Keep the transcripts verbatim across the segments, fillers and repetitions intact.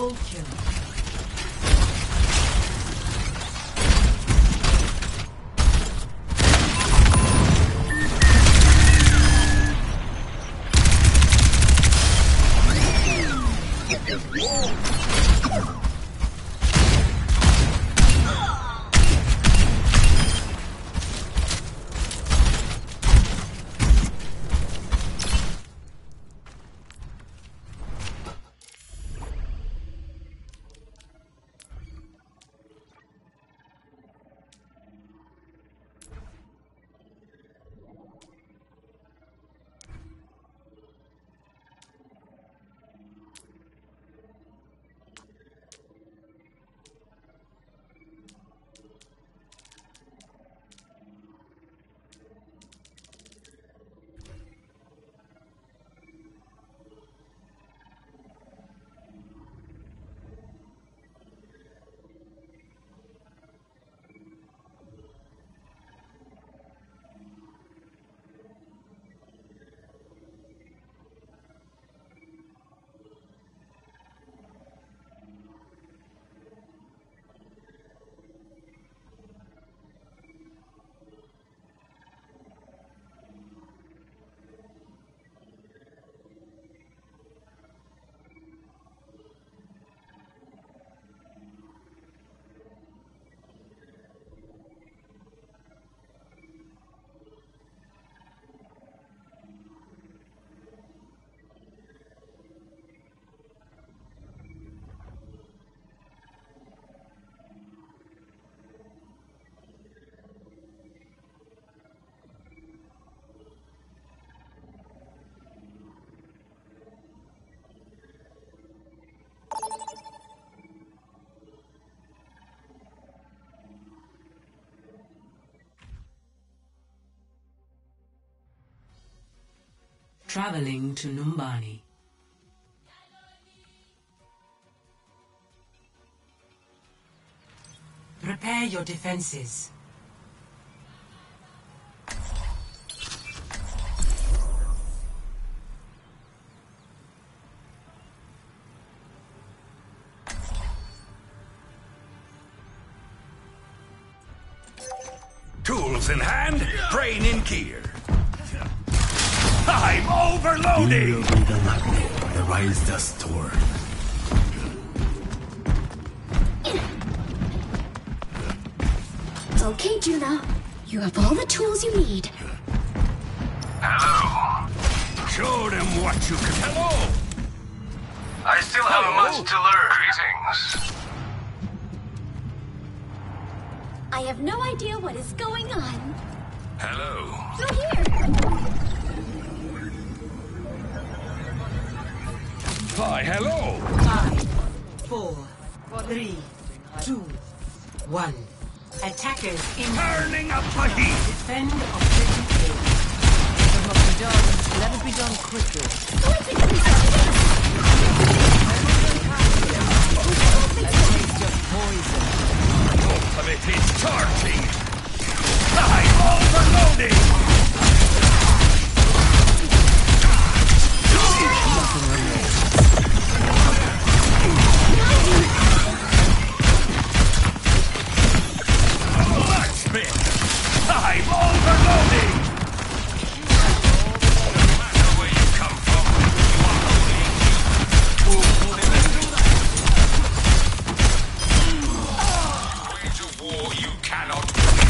Double kill. Traveling to Numbani. Prepare your defenses. Tools in hand, brain in gear. I'm overloading! You will be the magnet the rise dust toward. It's okay, Juno. You have all the tools you need. Hello. Show them what you can. Hello. I still have Hello. much to learn. Greetings. I have no idea what is going on. Hello. Through here. Hi, hello. Five, four, three, two, one. Attackers in Turning up the heat. defend objective A. What must be done, let it be done quickly. That just poison. Most of it is charging. I'm overloading. Nothing remains. Blacksmith. I'm overloading. No matter where you come from, you are holding. Wage a war you cannot win.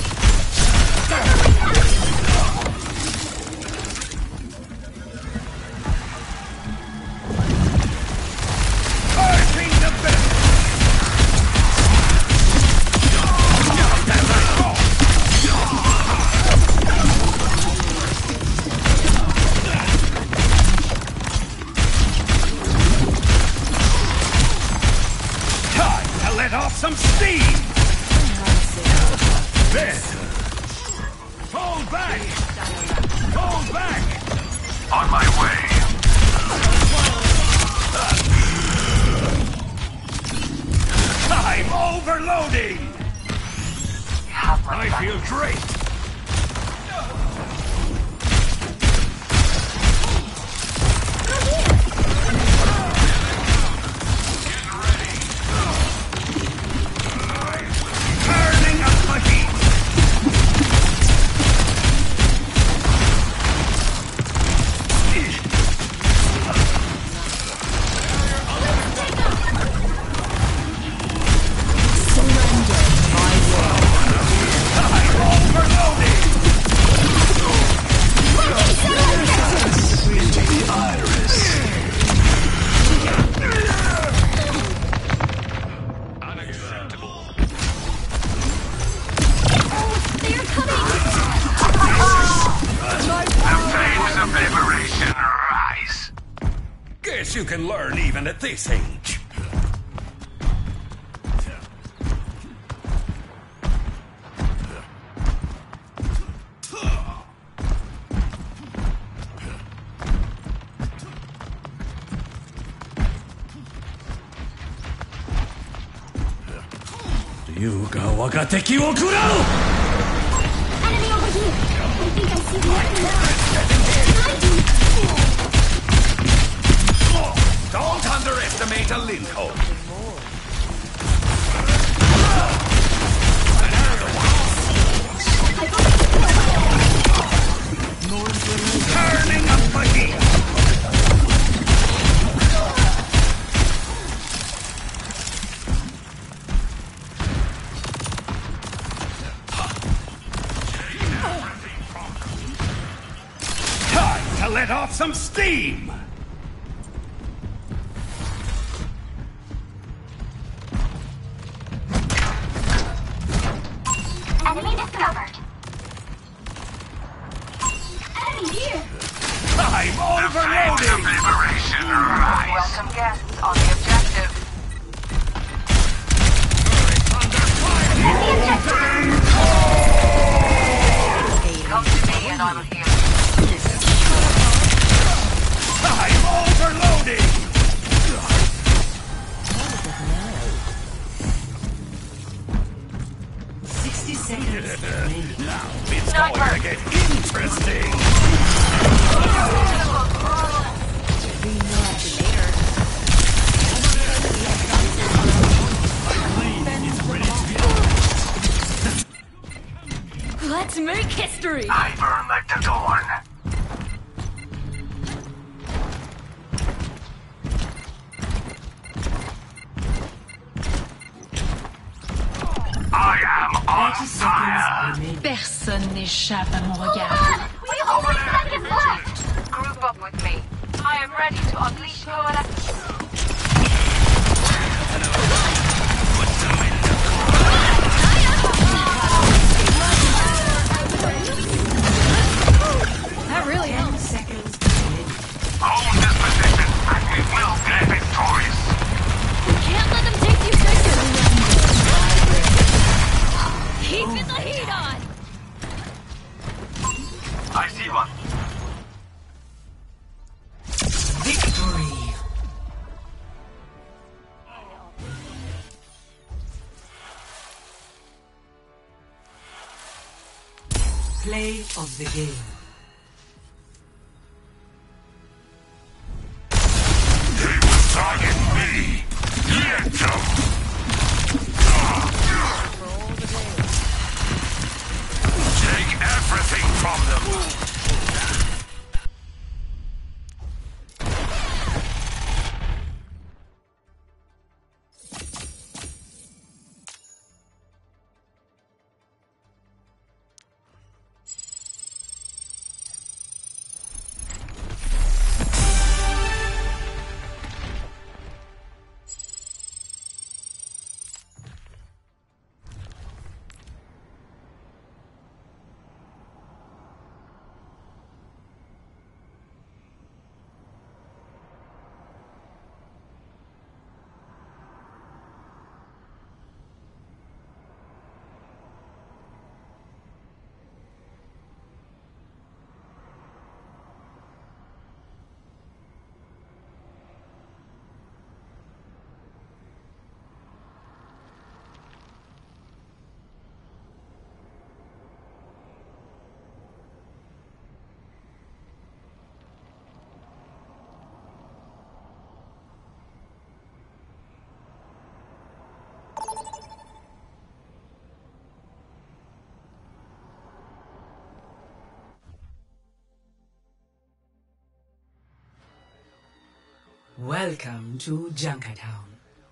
Fighting the best. Time to let off some steam! There! Fall back! Fall back! On my way. I'm overloading! I feel great! Get guess you can learn even at this age. Ryuga wagateki wo kurau! Enemy over here! I think I see the enemy now! Don't underestimate a Lincoln. Turning up the heat. Time to let off some steam. Enemy discovered! Enemy here! I'm overloading! Liberation, right? Welcome guests on the objective. Come to me and I will heal. I'm overloading! sixty seconds remaining. Now it's going to get interesting! Let's make history! I burn like the dawn. I am on thirty fire. seconds remaining. Personne n'échappe à mon regard. We have only seconds left! Group up with me. I am ready to unleash power. That really ten seconds remaining. Hold this position and we will be victorious. Can't let them take you second! Keeping the heat on! I see one. Victory. Play of the game. They will target me. Let them. Take everything from them. Welcome to Junkertown.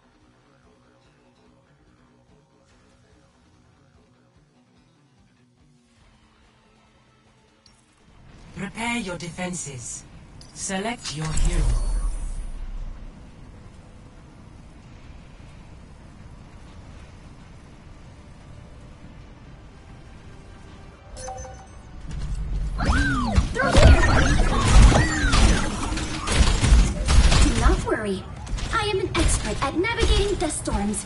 Prepare your defenses. Select your hero. Enough worry. I am an expert at navigating dust storms.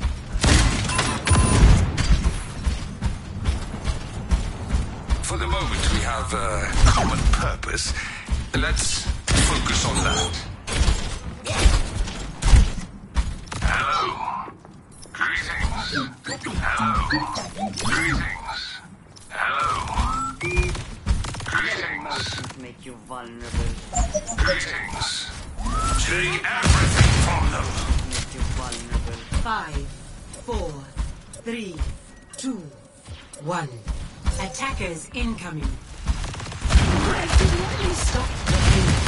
For the moment, we have a common purpose. Let's focus on that. Hello. Greetings. Hello. Greetings. Hello. Greetings. Make you vulnerable. Greetings. Take everything from them. Make you vulnerable. Five, four, three, two, one. Attackers incoming. Stop the pain.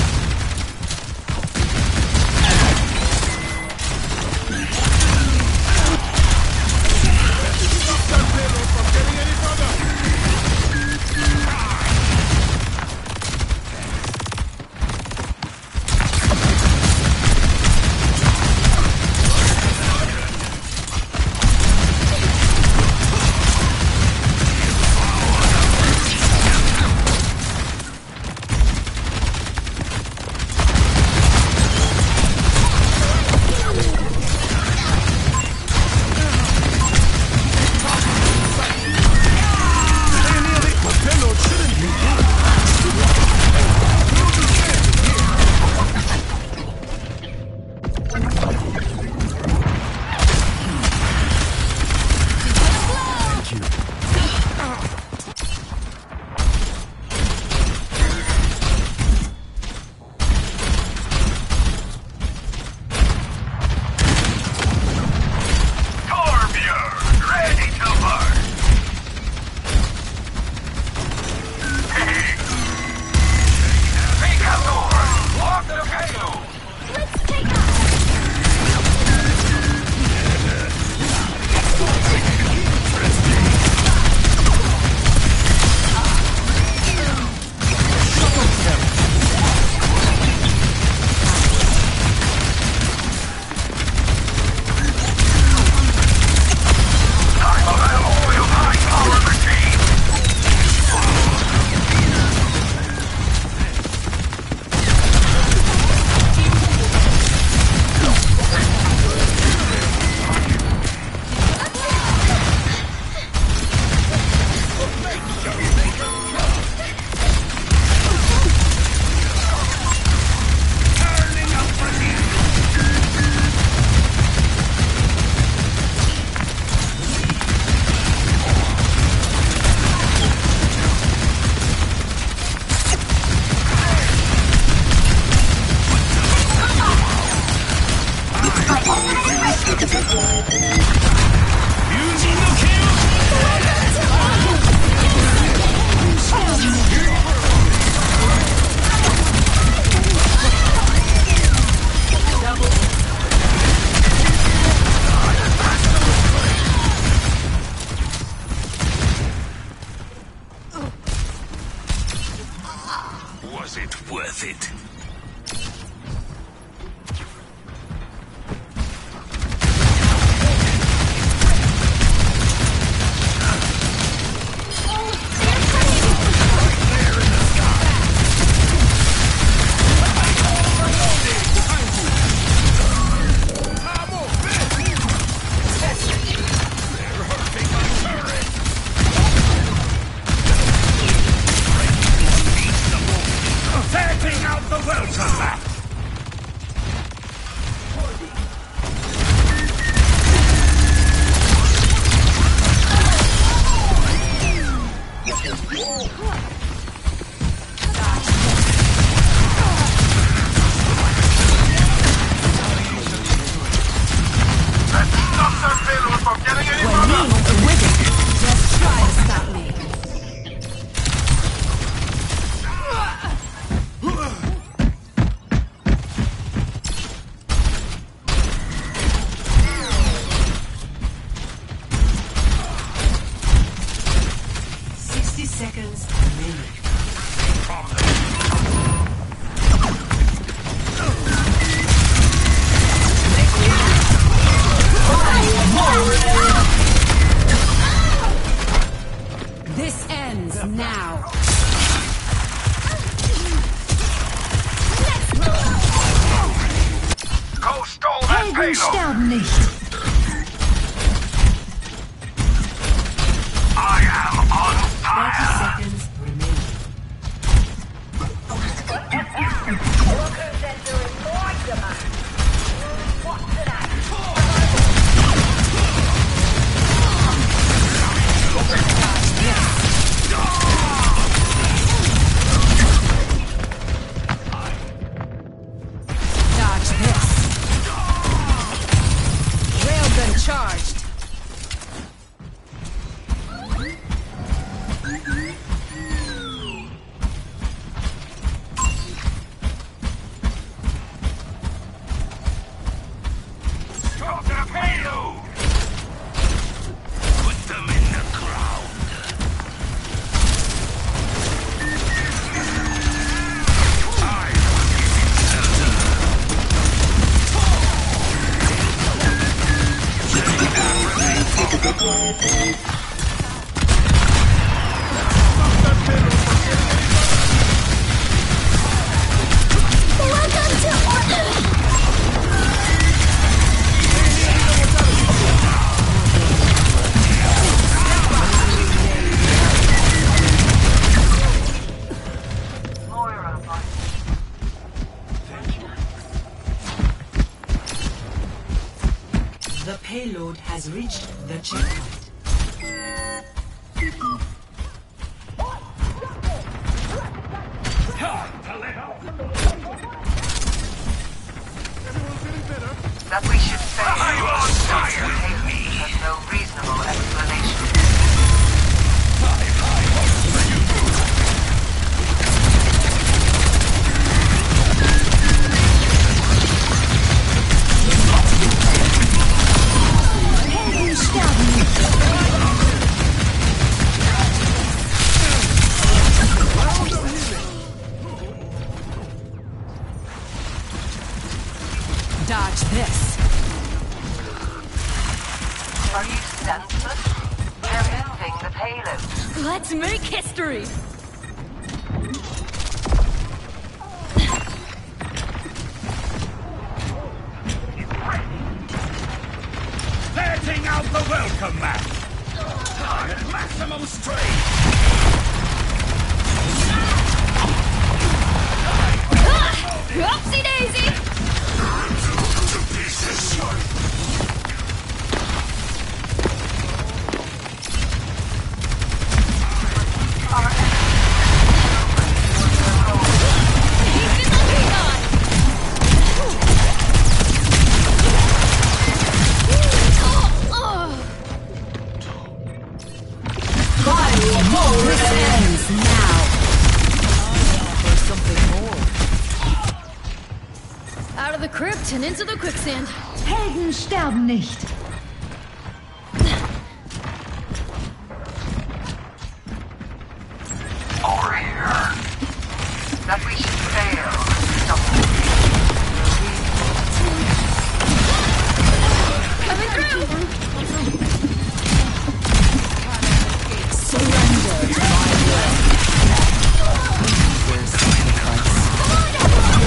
Was it worth it? Setting out the world! Helden sterben nicht. I am on thirty fire! seconds remaining. Dodge this. Railgun charged. Drop the payload! Put them in the ground! I Welcome to Order! Moira, my The payload has reached the checkpoint. that we should fail has no reasonable explanation. Helden sterben nicht. Dodge this. Are you senseless? They're moving the payload. Let's make history! Letting out the welcome mat! I'm at maximum strain! Oopsie daisy! This ends now. There's something more. Out of the crypt and into the quicksand. Helden sterben nicht. Over here. That we should fail. Coming through! Surrender to my will. There's sacrifice.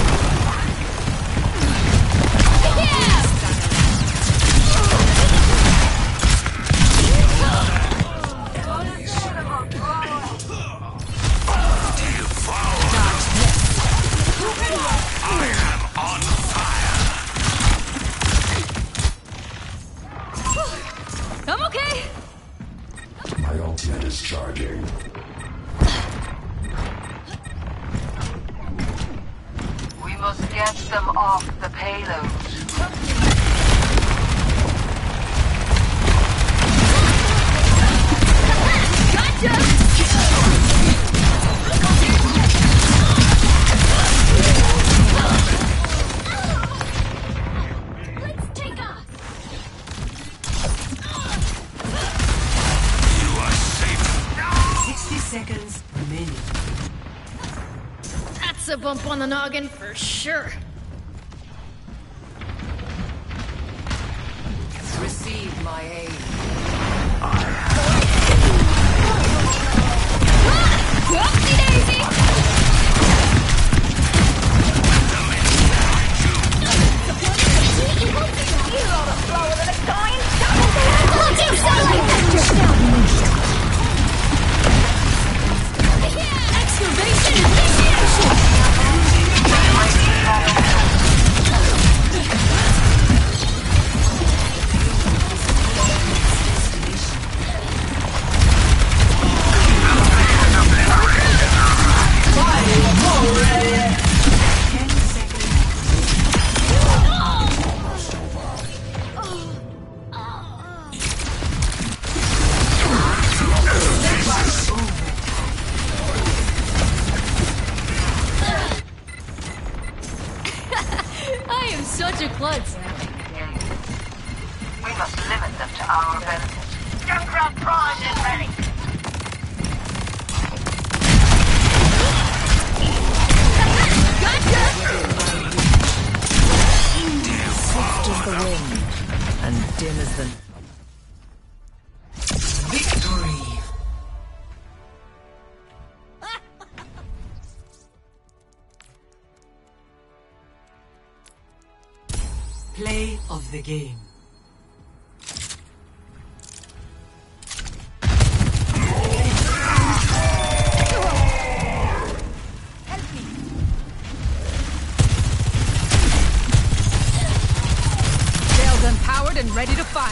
I'm okay! My ultimate is charging. We must get them off the payload. Let's take off! sixty seconds remaining. That's a bump on the noggin for sure. Receive my aid. Whoopsie daisy! Support What's your klutz? We must limit them to our benefit. Junkrat primed and ready. Swift as the wind, and dim as the... Victory! Play of the game. Railgun powered and ready to fire.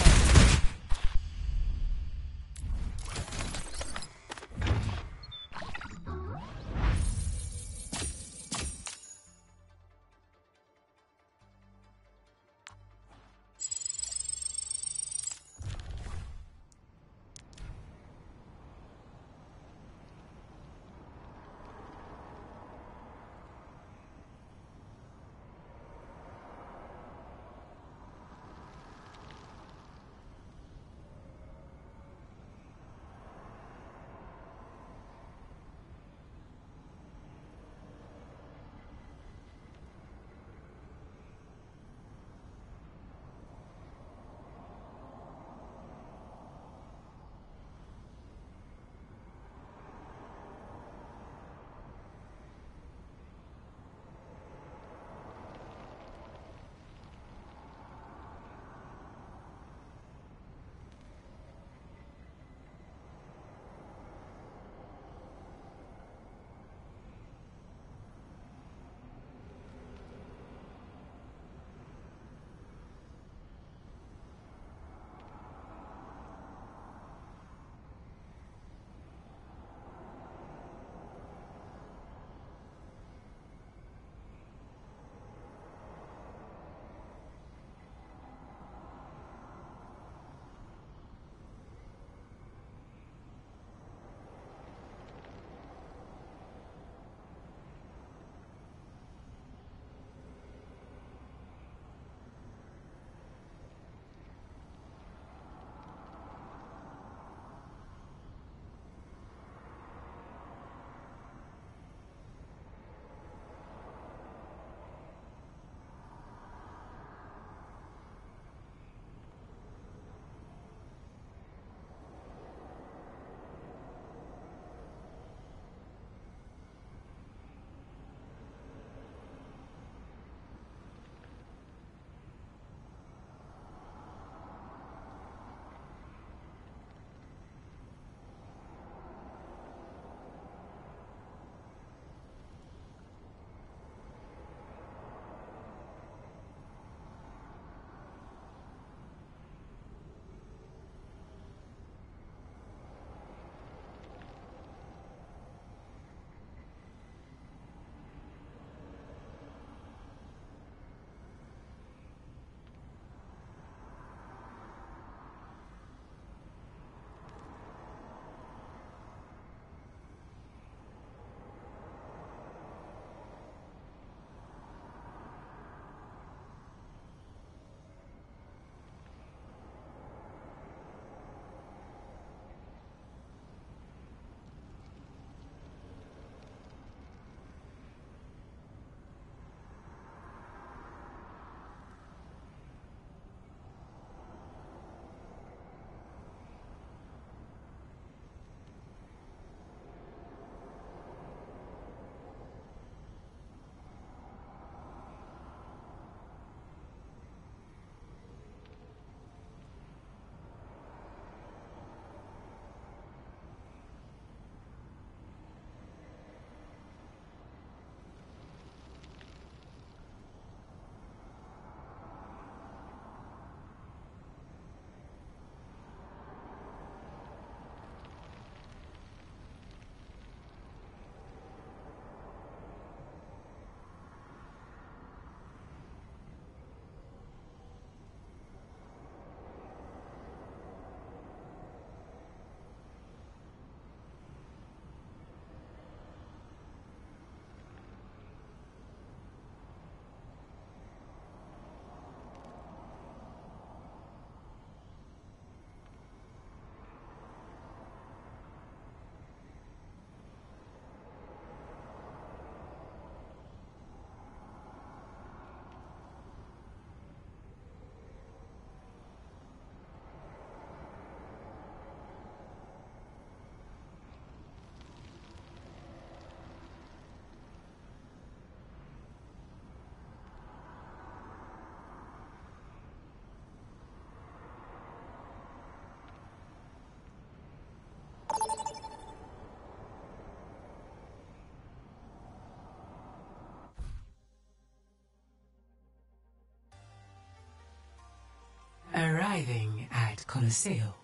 arriving at Colosseo.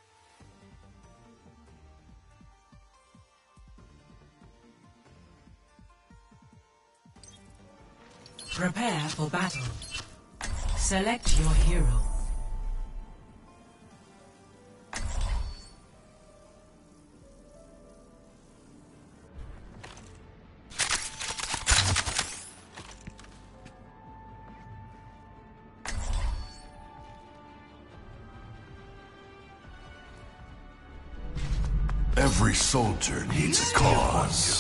Prepare for battle. Select your hero. Every soldier needs a cause.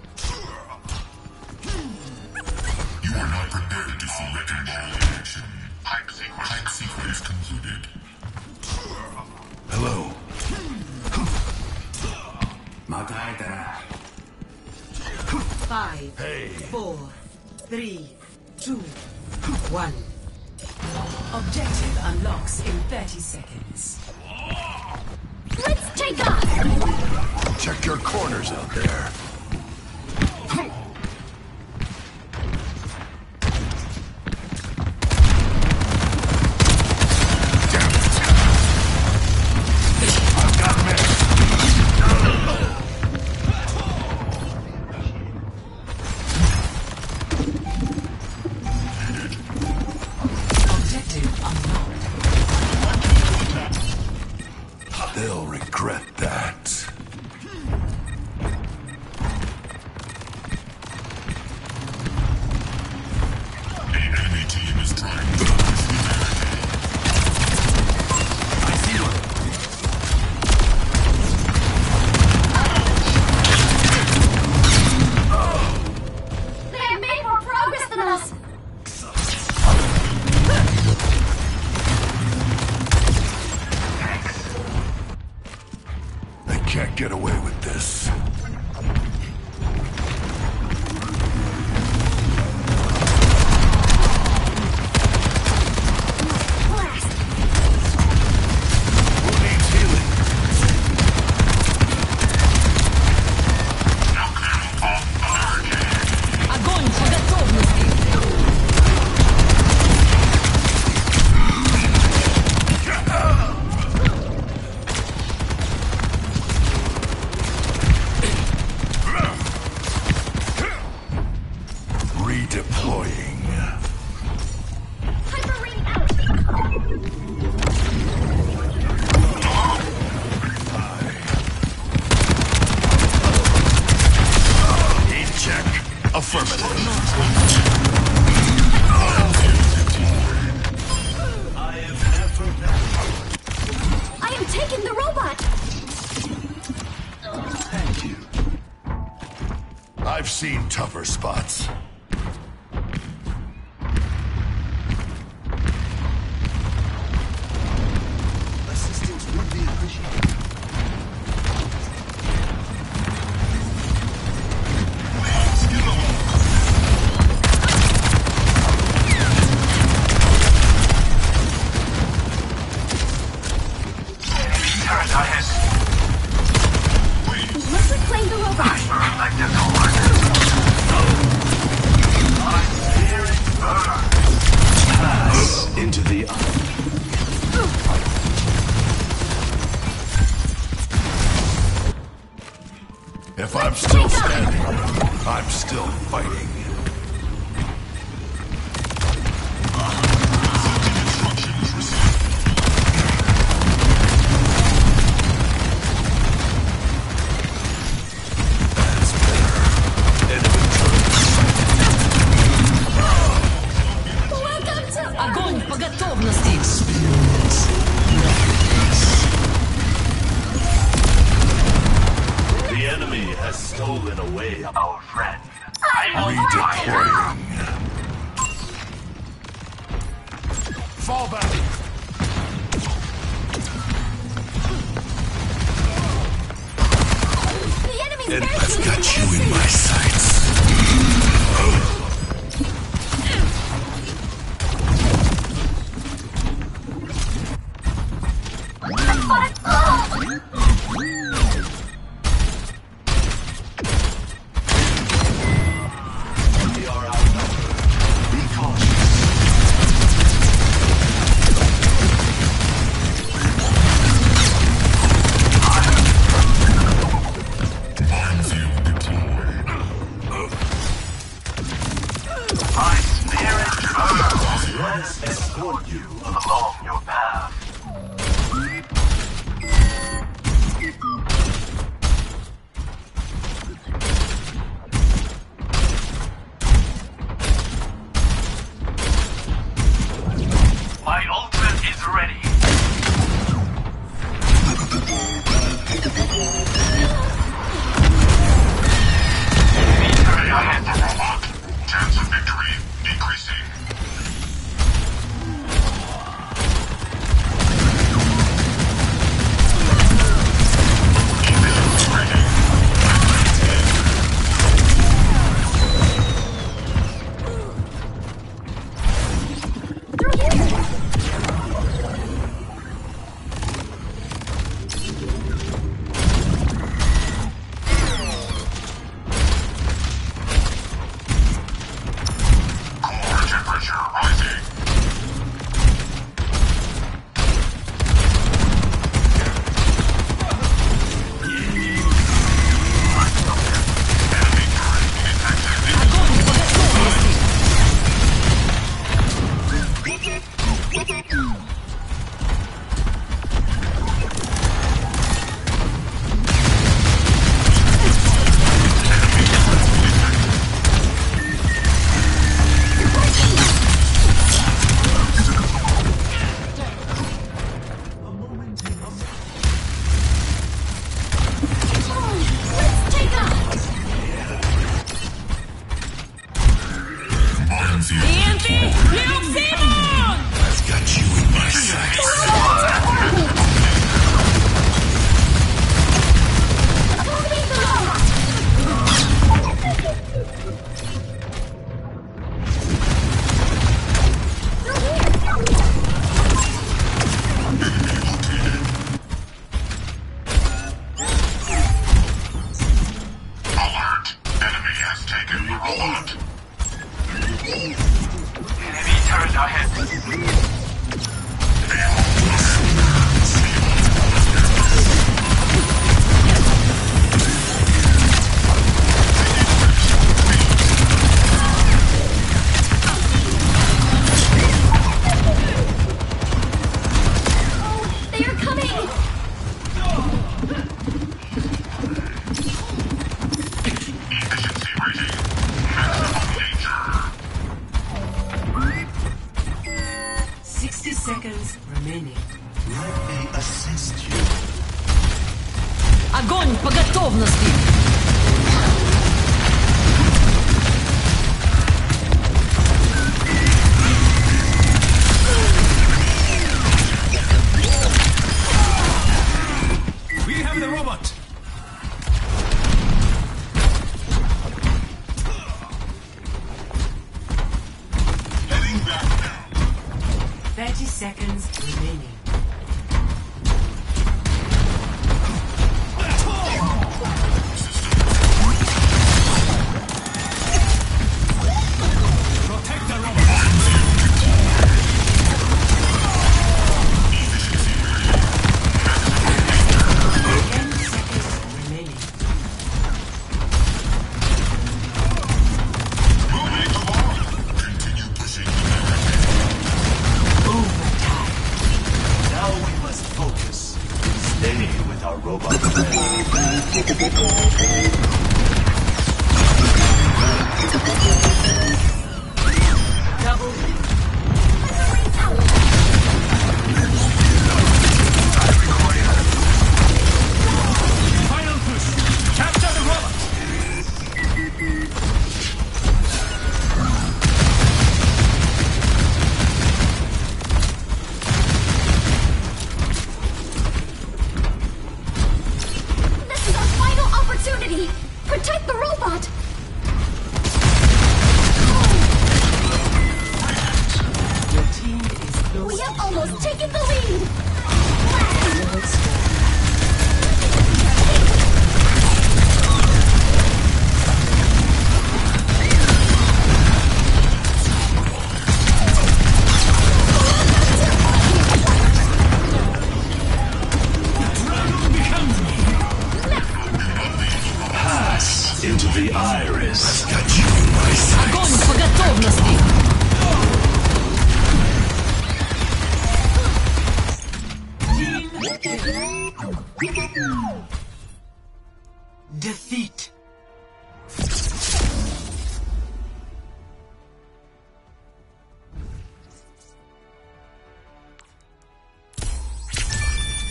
You are not prepared to see Wrecking Ball in action. Hype sequence, Hype sequence concluded. Hello. Five, Hey. four, three, two, one. Objective unlocks in thirty seconds. Let's take off! Check your corners out there. They'll regret that. The enemy team is trying to push the barricade. I see one. They have made more progress than us! They can't get away with this. Who needs healing? Огонь по готовности! Redeploying. Hyperring out! Heat check. Affirmative. I am taking the robot! Thank you. I've seen tougher spots. Assistance would be appreciated. Turret ahead. Let's reclaim the robot! Like this one. Pass into the If I'm still standing, I'm still fighting. That's better. Enemy Welcome to... Огонь по готовности! The enemy has stolen away Our friend. redeploying. Fall back. The enemy's And very I've got close. you in my sights. We are outnumbered. Be cautious. us escort you along your path. My ultimate is ready. Enemy turret ahead. Robot. Chance of victory decreasing. Seconds remaining. Let me assist you. Огонь по готовности! We have the robot! Heading back now. thirty seconds remaining. System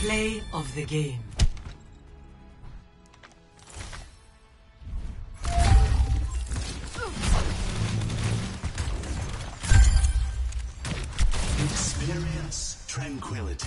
Play of the game. Experience tranquility.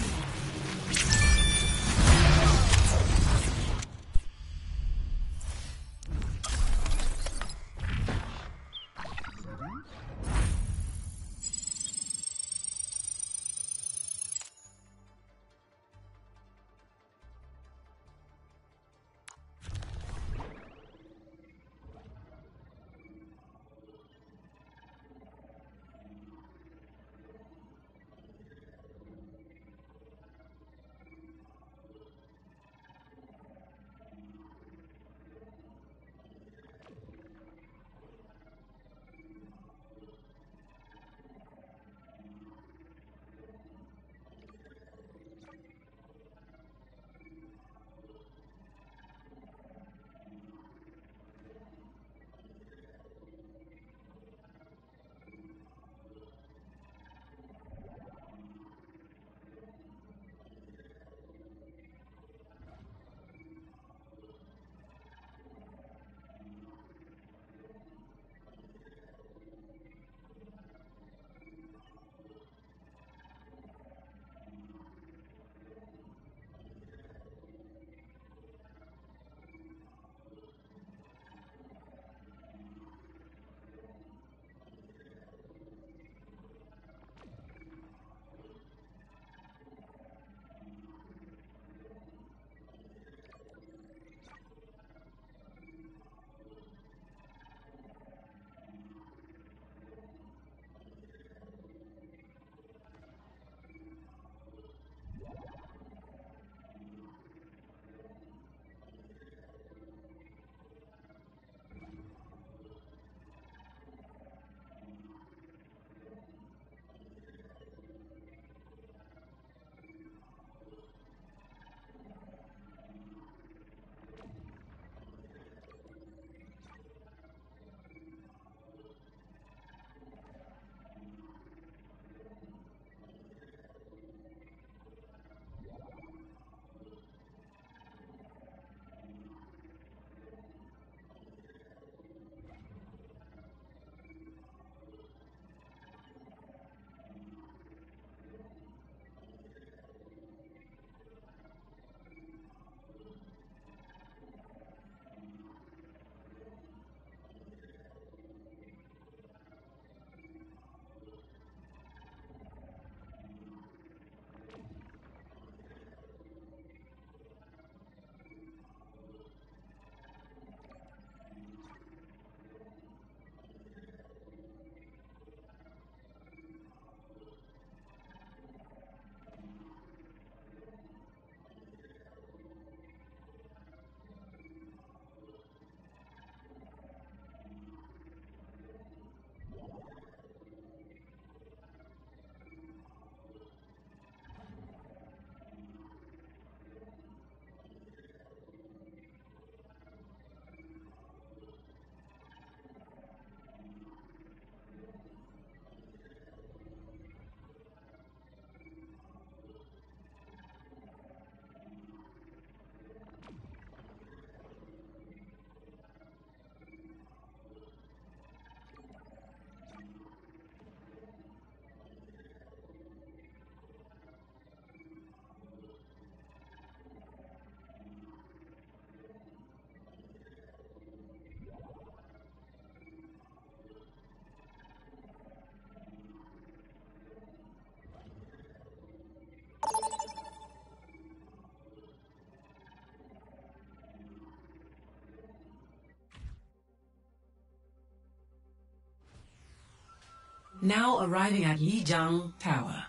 Now arriving at Lijiang Tower.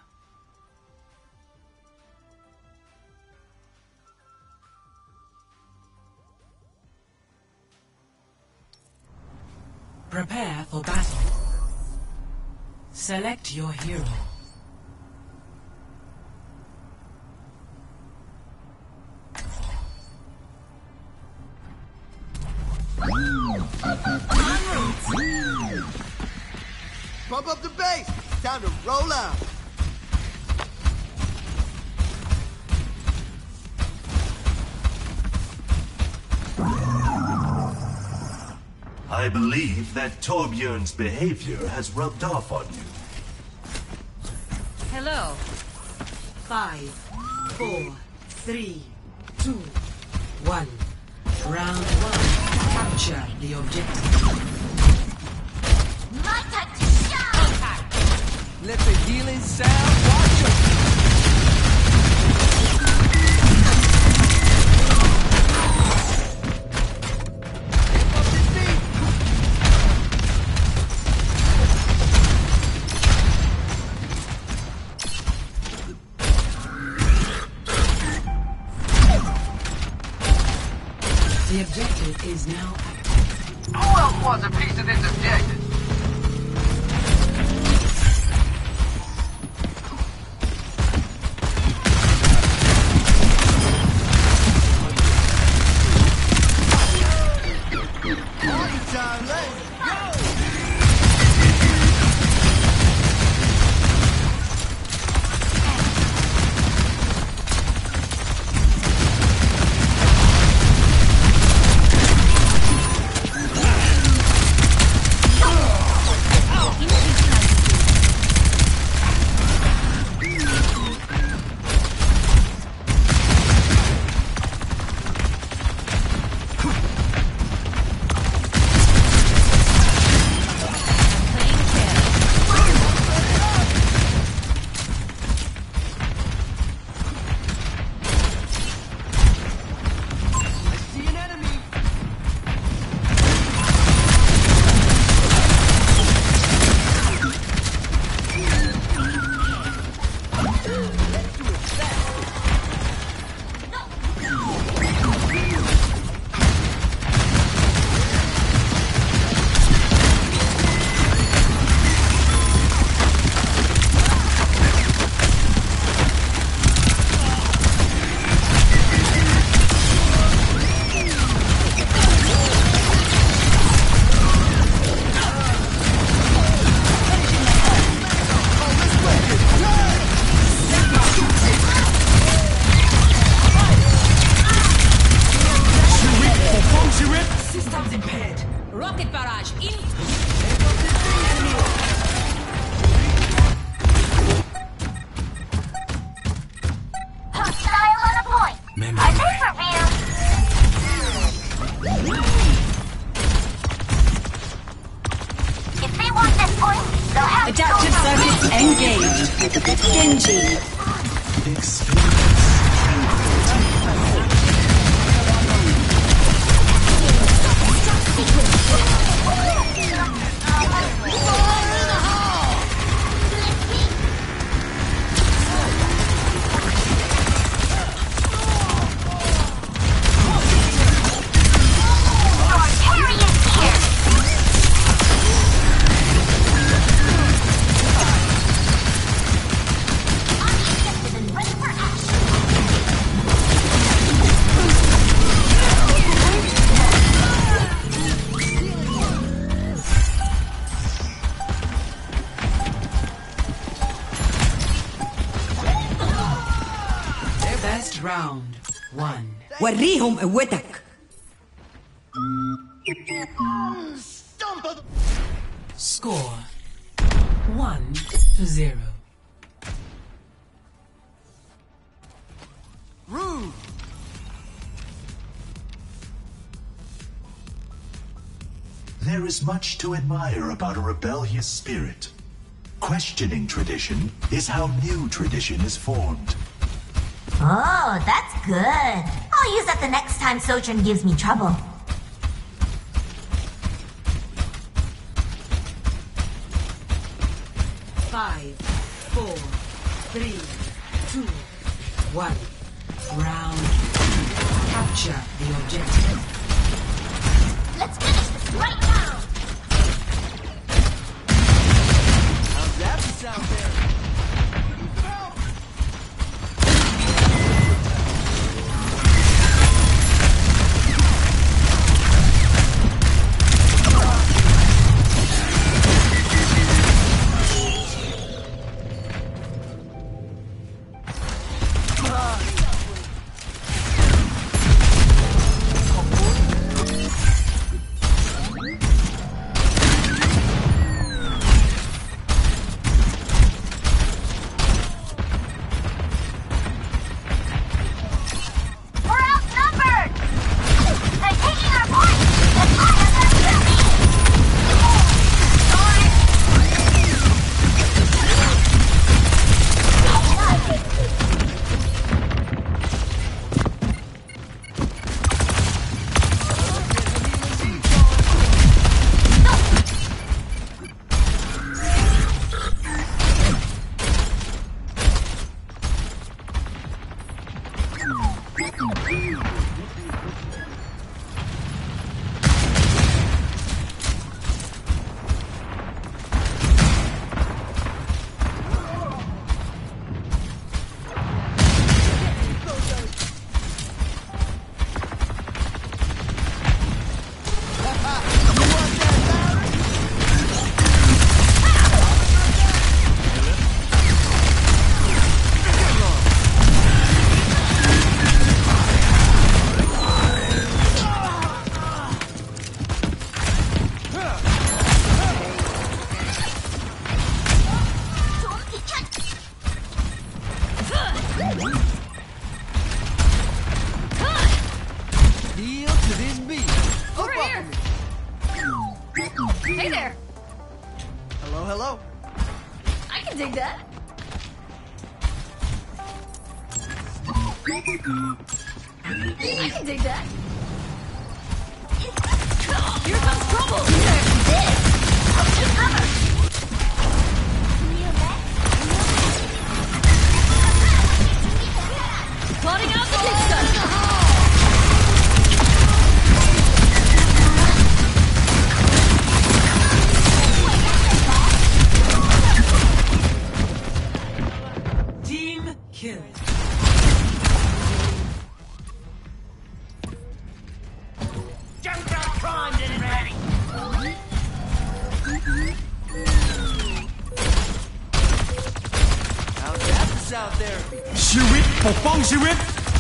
Prepare for battle. Select your hero. Pump up the bass! Time to roll out! I believe that Torbjörn's behavior has rubbed off on you. Hello. Five, four, three, two, one. Round one. Capture the objective. My time to shine! Let the healing sound watch you. The objective is now active. Who else wants a piece of this objective? Adaptive circuits engaged. Genji. Best round one. وريهم قوتك. Score one to zero. Rude. There is much to admire about a rebellious spirit. Questioning tradition is how new tradition is formed. Oh, that's good. I'll use that the next time Sojourn gives me trouble. Five, four, three, two, one. Round two. Capture the objective. Let's finish this right now. How's that sound there? Hey there! Hello, hello. I can dig that. I can dig that. Here comes trouble! This! Take cover! Plotting out the big stuff! Team kill. Junkyard primed and ready. How's that out there? ชีวิตปกป้องชีวิต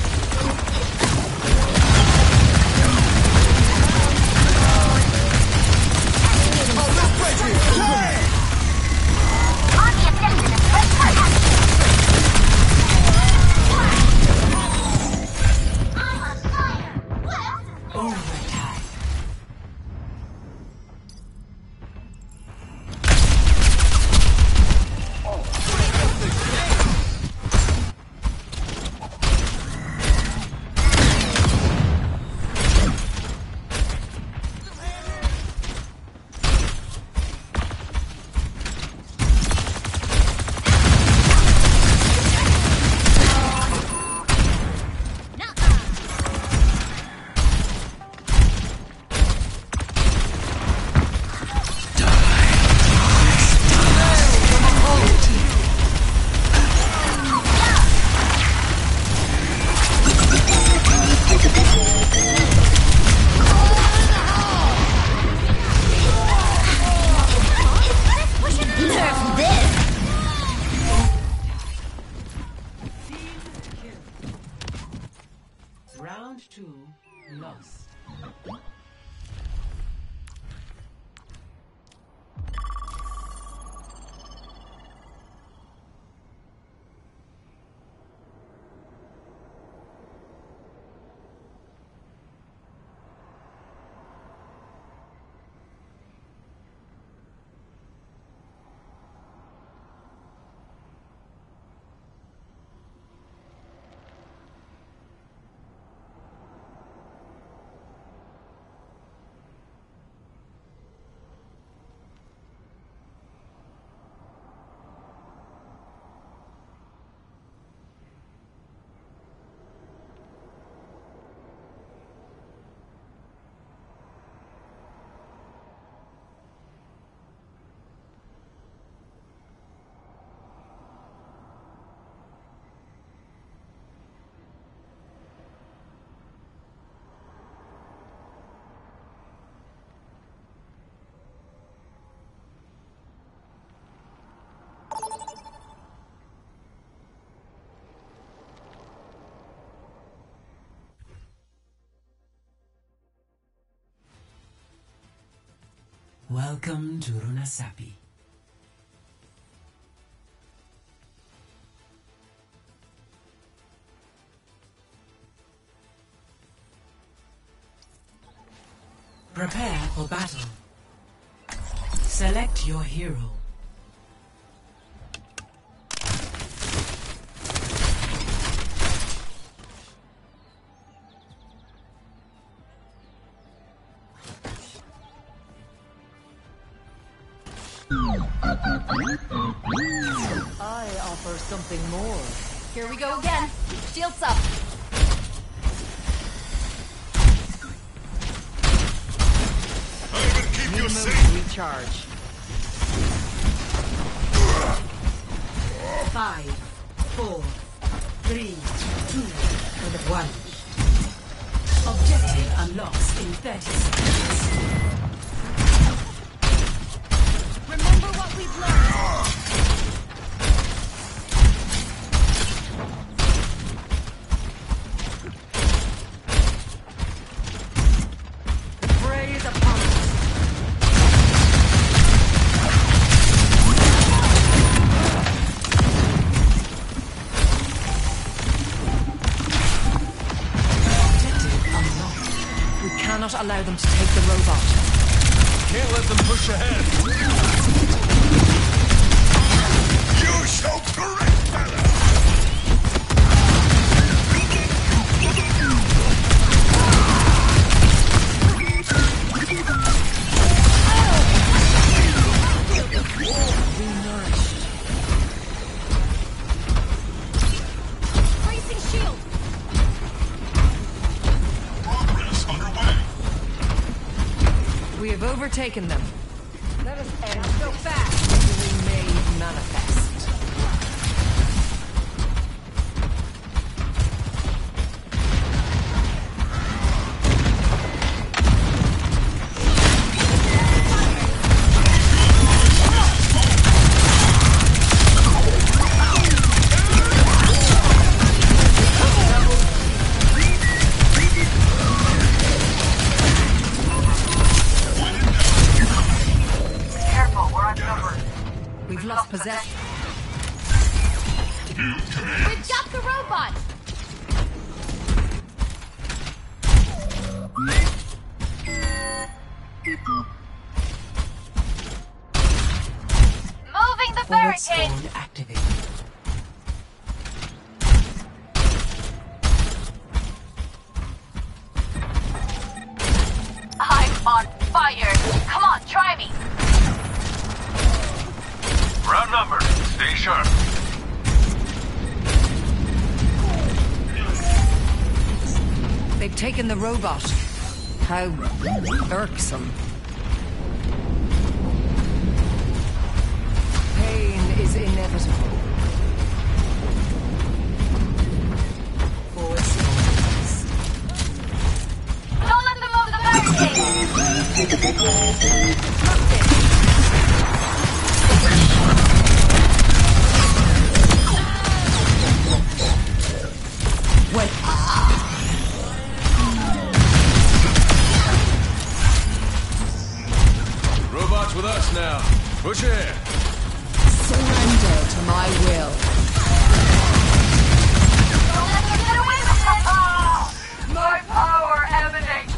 Round two, lost. Welcome to Runasapi. Prepare for battle. Select your hero. I offer something more. Here we go again. Shields up. I'm gonna keep you safe. Recharge. Five, four, three, two, one. Objective unlocks in thirty seconds. Remember what we've learned. The fray is upon us. Objective unlocked. We cannot allow them to take the robot. Can't let them push ahead. You shall correct, fella! We have overtaken them. Let us end so fast we may manifest. We've lost possession. We've got the robot! Moving the barricade! Activated. I'm on fire! Come on, try me! Round number. Stay sharp. They've taken the robot. How irksome. Pain is inevitable. Forward soldiers. Don't let them move the barricade! What? Robots with us now. Push ahead. Surrender to my will. Don't let them get away with it! My power emanates!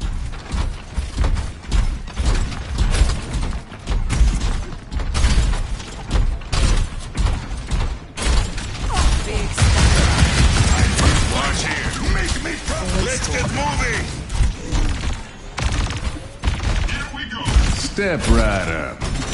Big step. Watch here. Make me come. Let's get moving. Here we go. Step right up.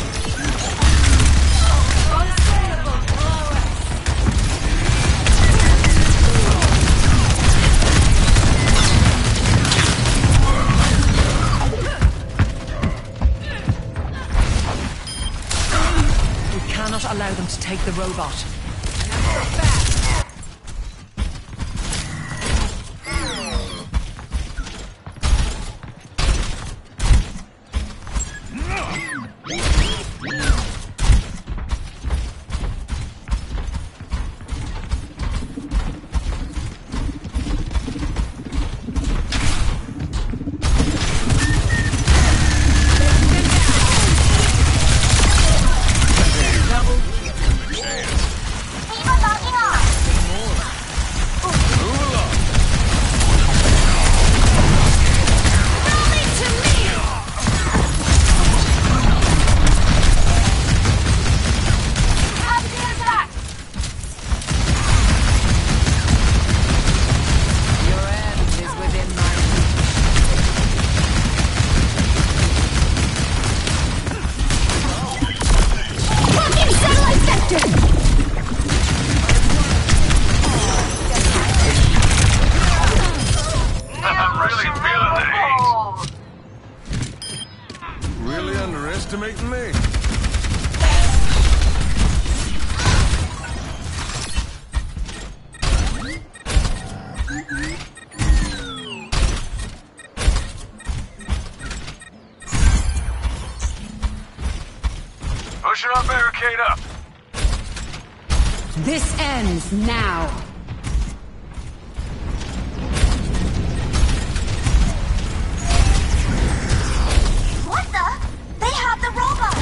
We cannot allow them to take the robot. Really underestimating me? Pushing our barricade up. This ends now. What the? They have the robot!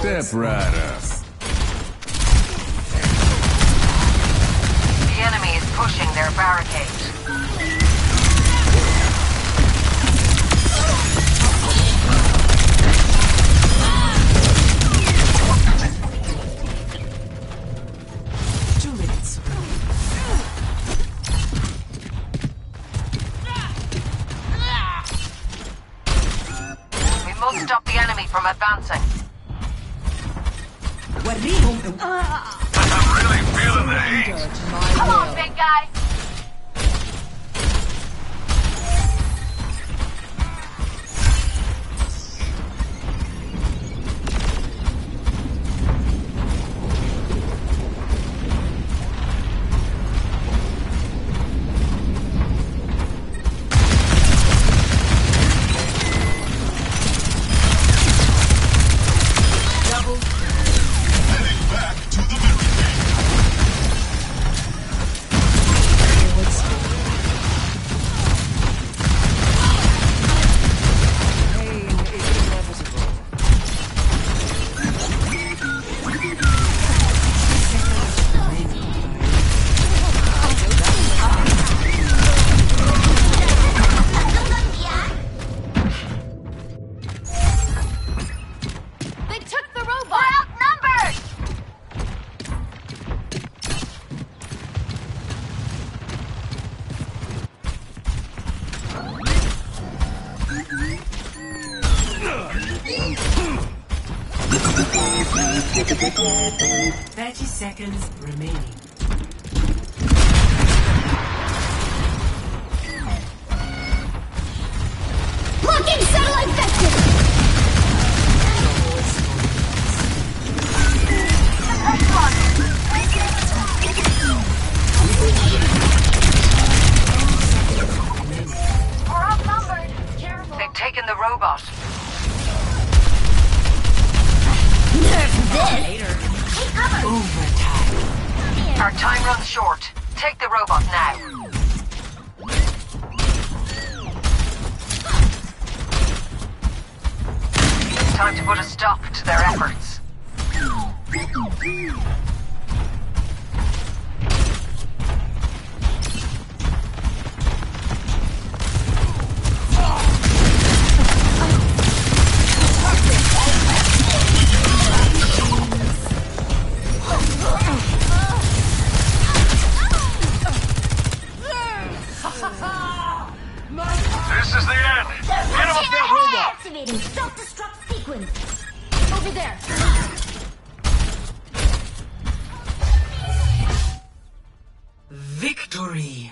Step right up. The enemy is pushing their barricade. Two minutes. We must stop the enemy from advancing. I'm really feeling the heat. Come on, big guy. Thirty seconds remaining. Locking satellite vector! We're outnumbered. They've taken the robot. Overtime. Our time runs short. Take the robot now. It's time to put a stop to their efforts. This is the end. Get off that robot. Activating self-destruct sequence. Over there. Victory.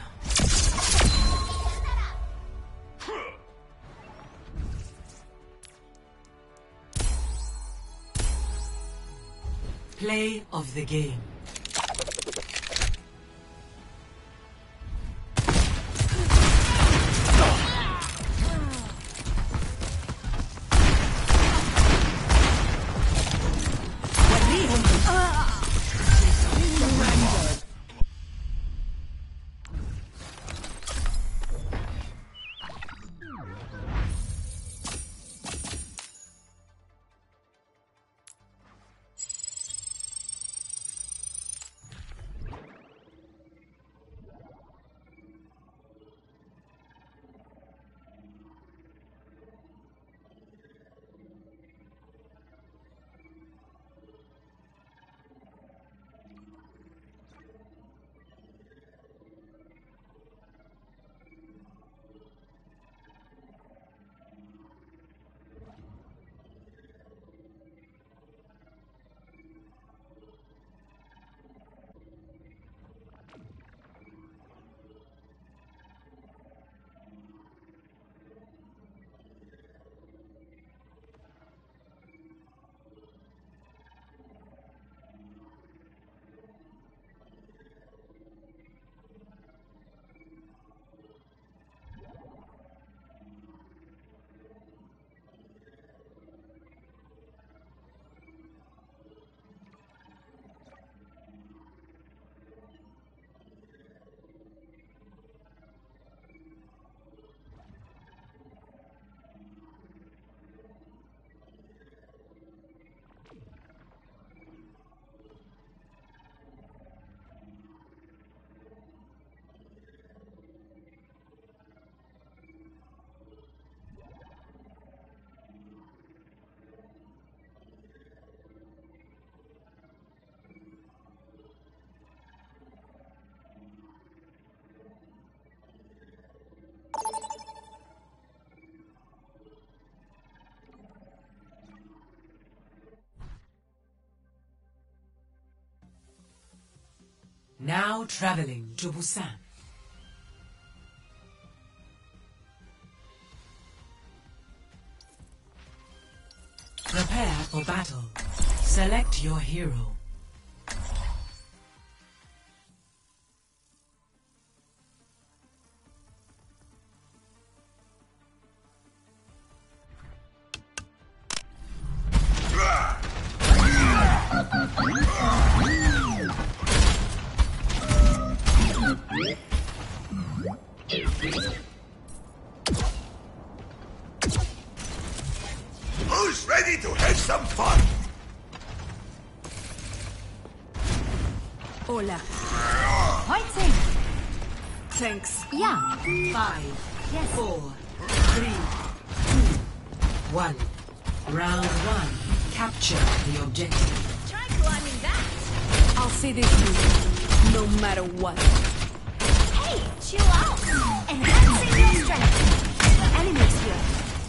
Play of the game. now traveling to Busan. Prepare for battle. Select your hero. Who's ready to have some fun? Hola. Fighting. Thanks. Yeah. Five, Yes. four, three, two, one. Round one. Capture the objective. Try climbing that. I'll see this through, no matter what. Hey, chill out. Enhancing your strength. Enemies here.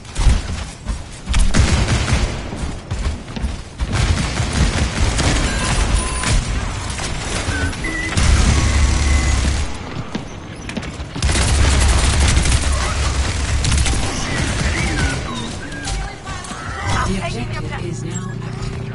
The objective is now active.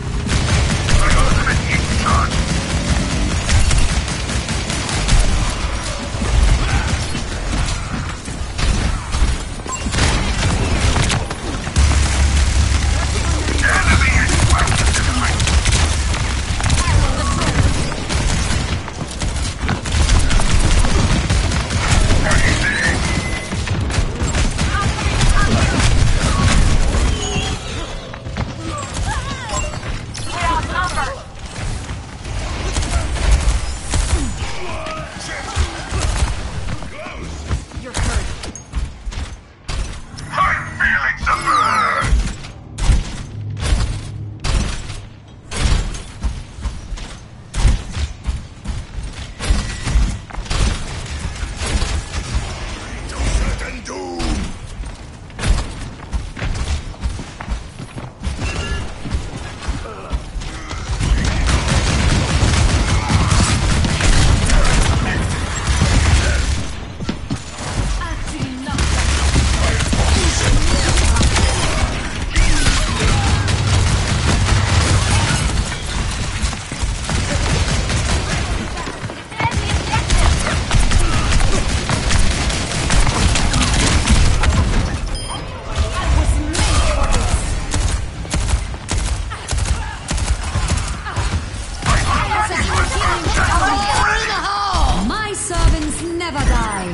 My servants never die.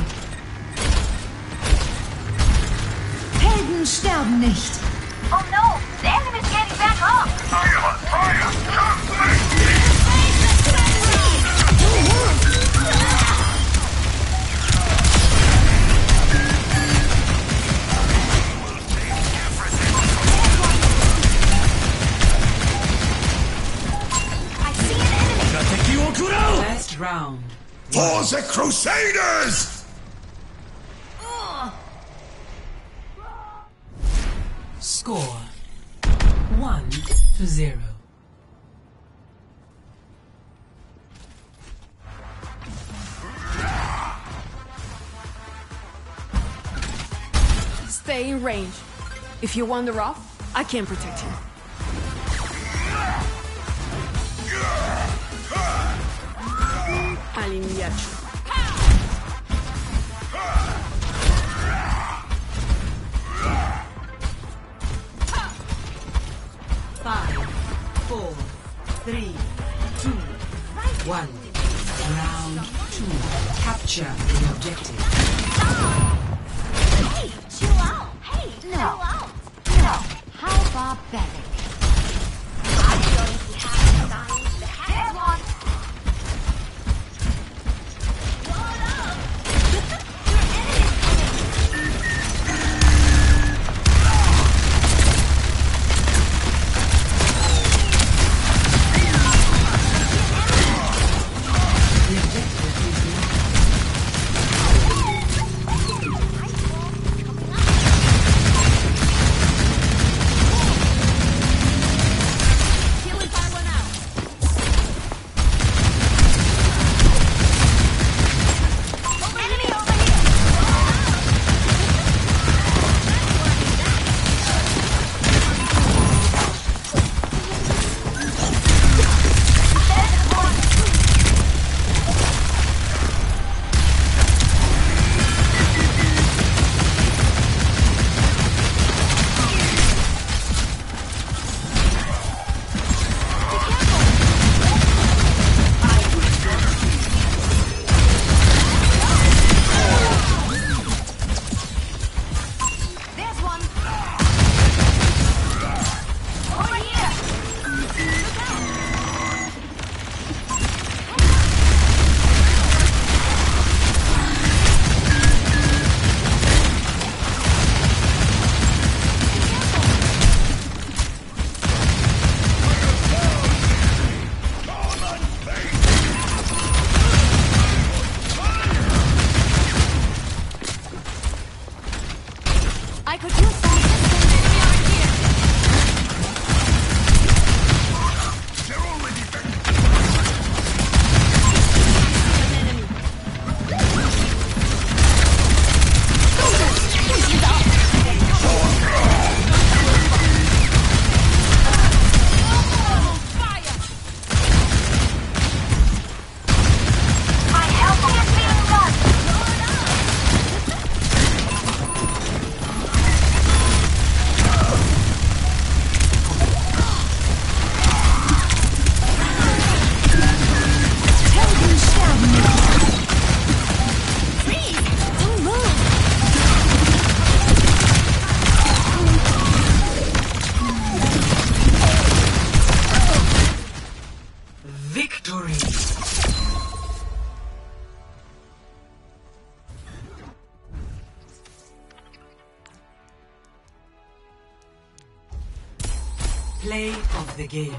Helden sterben nicht. Oh no, the enemy's getting back up. I see an enemy. Last round. For the Crusaders! Score one to zero. Stay in range. If you wander off, I can protect you. Alineacho. Five, four, three, two, one. Round two. Capture the objective. Hey, chill out. Hey, chill out. No. How barbaric. I'm going to have to die. The head one. The objective is now. Play of the game.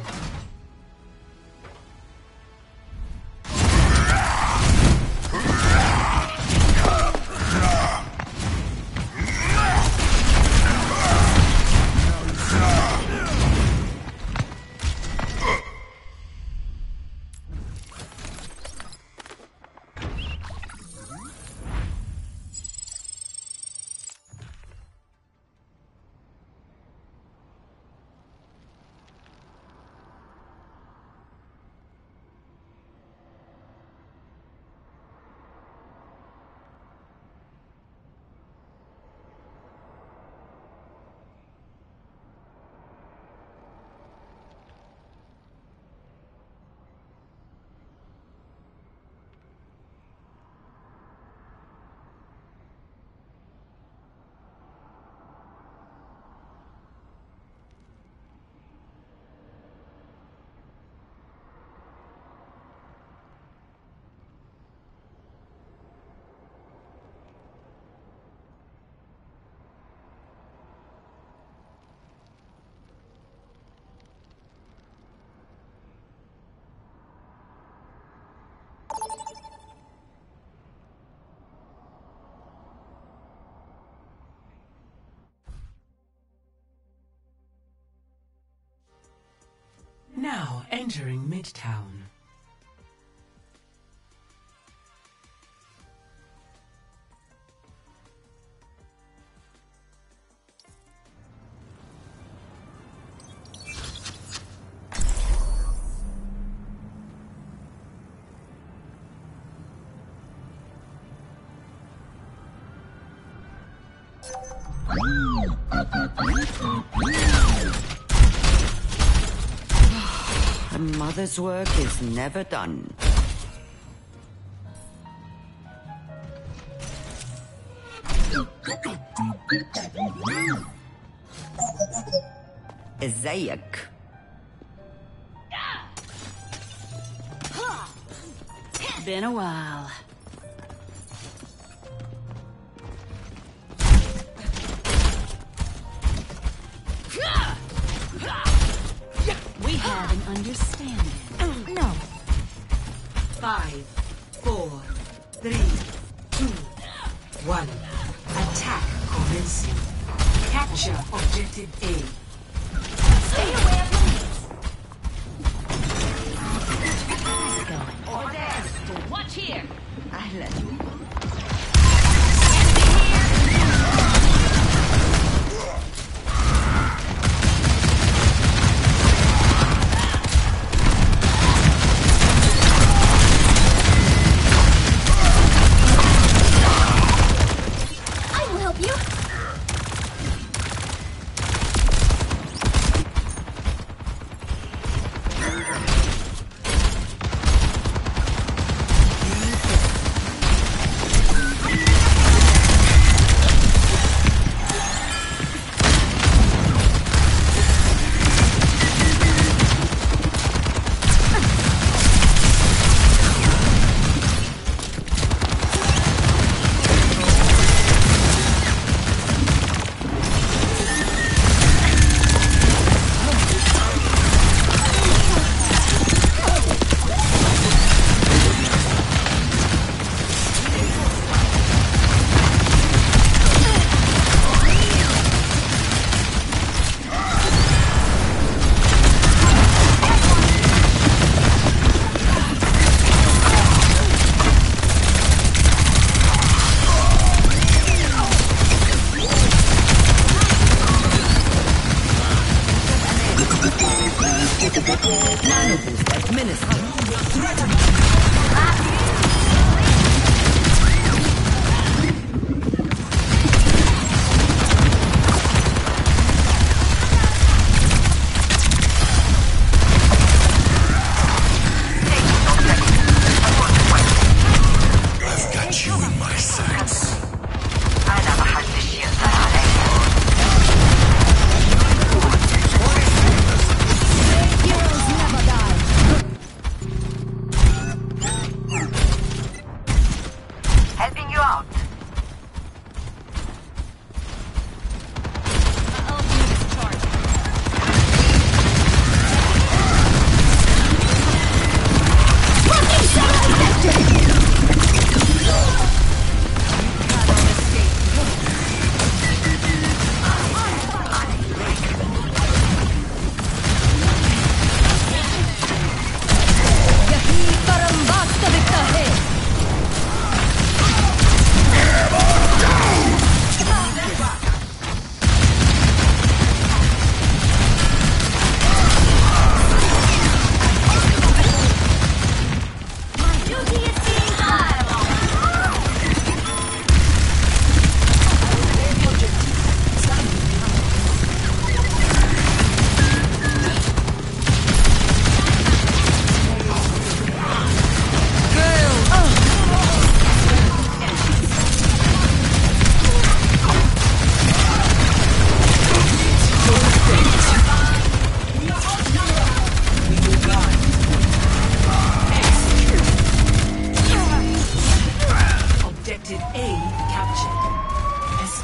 Now entering Midtown. A mother's work is never done. Isaac. Been a while. We have an understanding. No. Five, four, three, two, one. Attack commencing. Capture objective A. Stay away of Going. Orders. Watch here. I let you.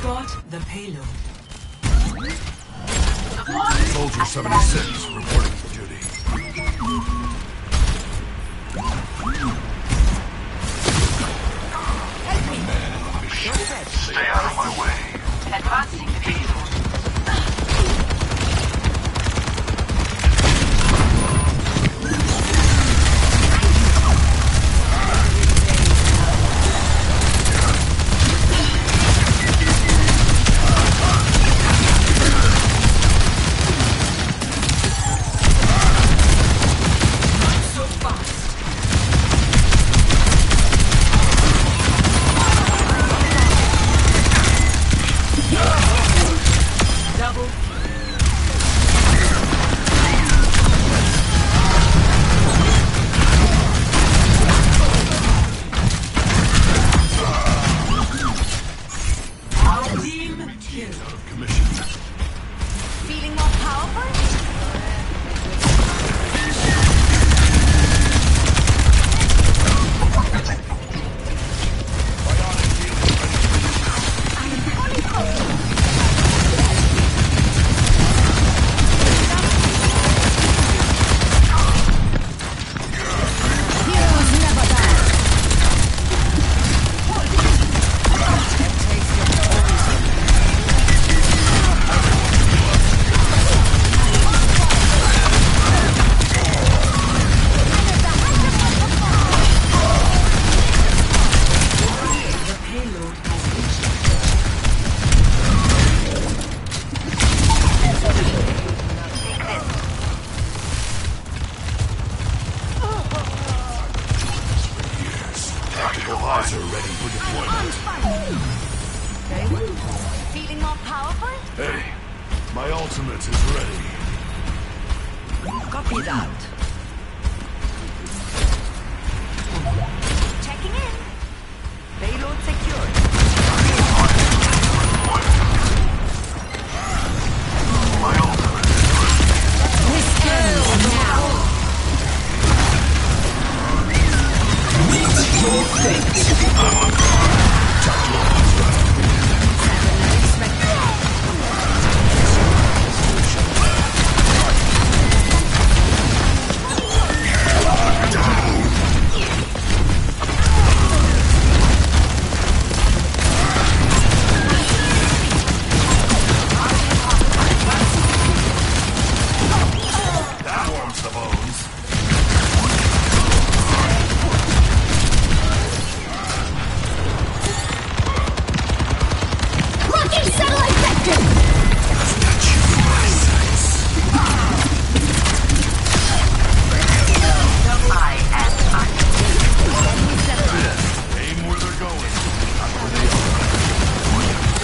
Escort the payload. Soldier seventy-six reporting for duty. Stay out of my way. Advancing the payload. Feeling more powerful? Visor ready for deployment. Feeling more powerful? Hey, my ultimate is ready. Copy that. Checking in. Payload secured. My ultimate is ready. This ends now. Your fate. I'm a god. Touch your that warms the bones. Satellite vector! Aim where they're going, not where they are.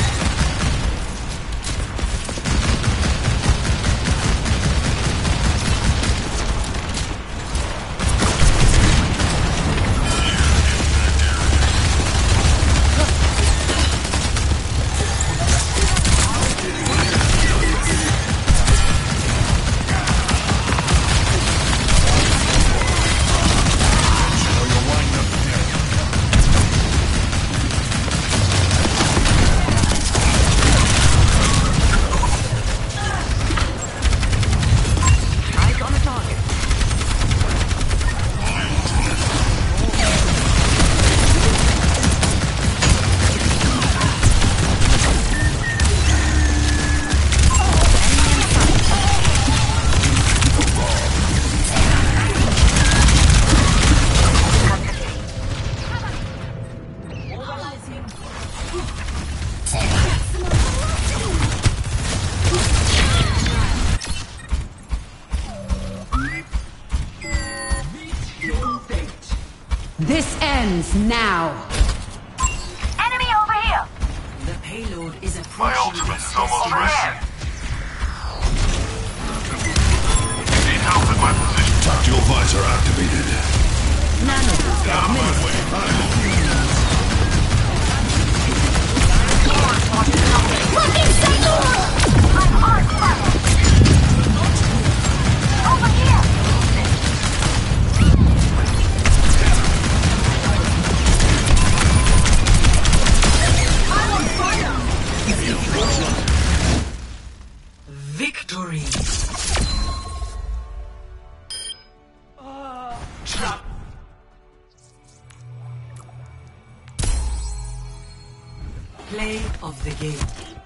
Eyes on the target. This ends now. Enemy over here. The payload is approaching. My ultimate its is almost Over ready. there. Need help in my position. Tactical visor activated. Out of my way. I'm on fire. Over here. I'm on fire. Victory. Uh, trap. Play of the game.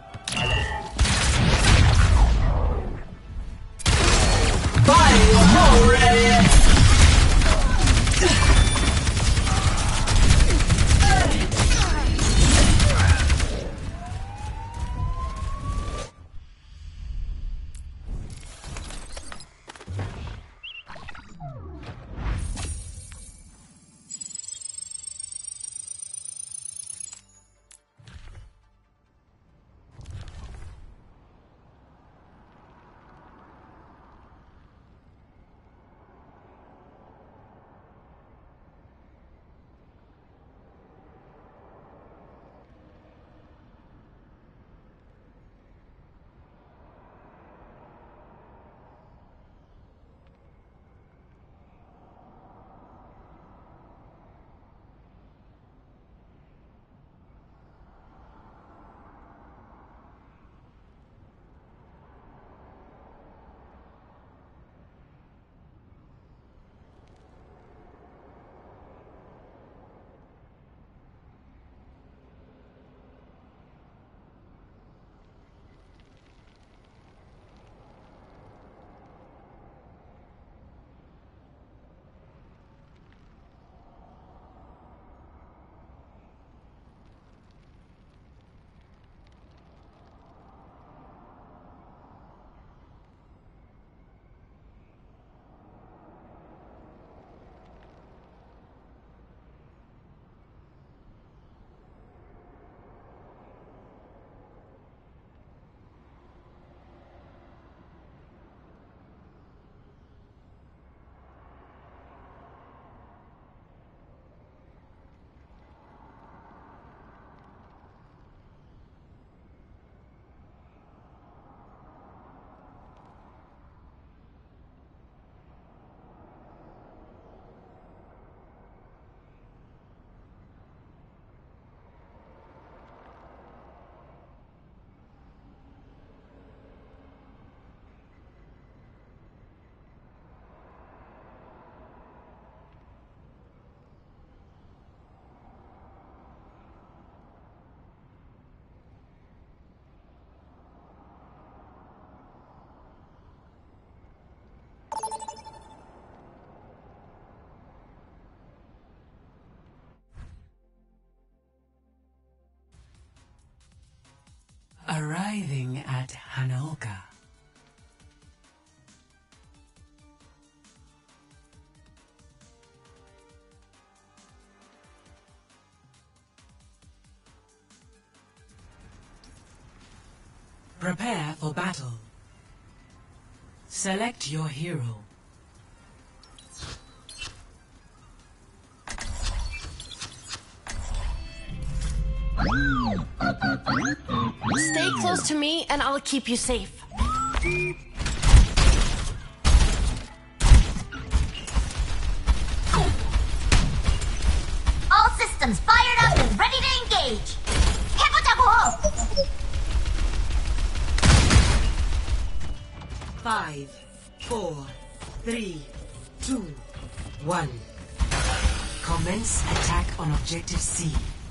Arriving at Hanoka. Prepare for battle. Select your hero. Stay close to me and I'll keep you safe. All systems fired up and ready to engage. 해보자고! Five, four, three, two, one. Commence attack on objective C.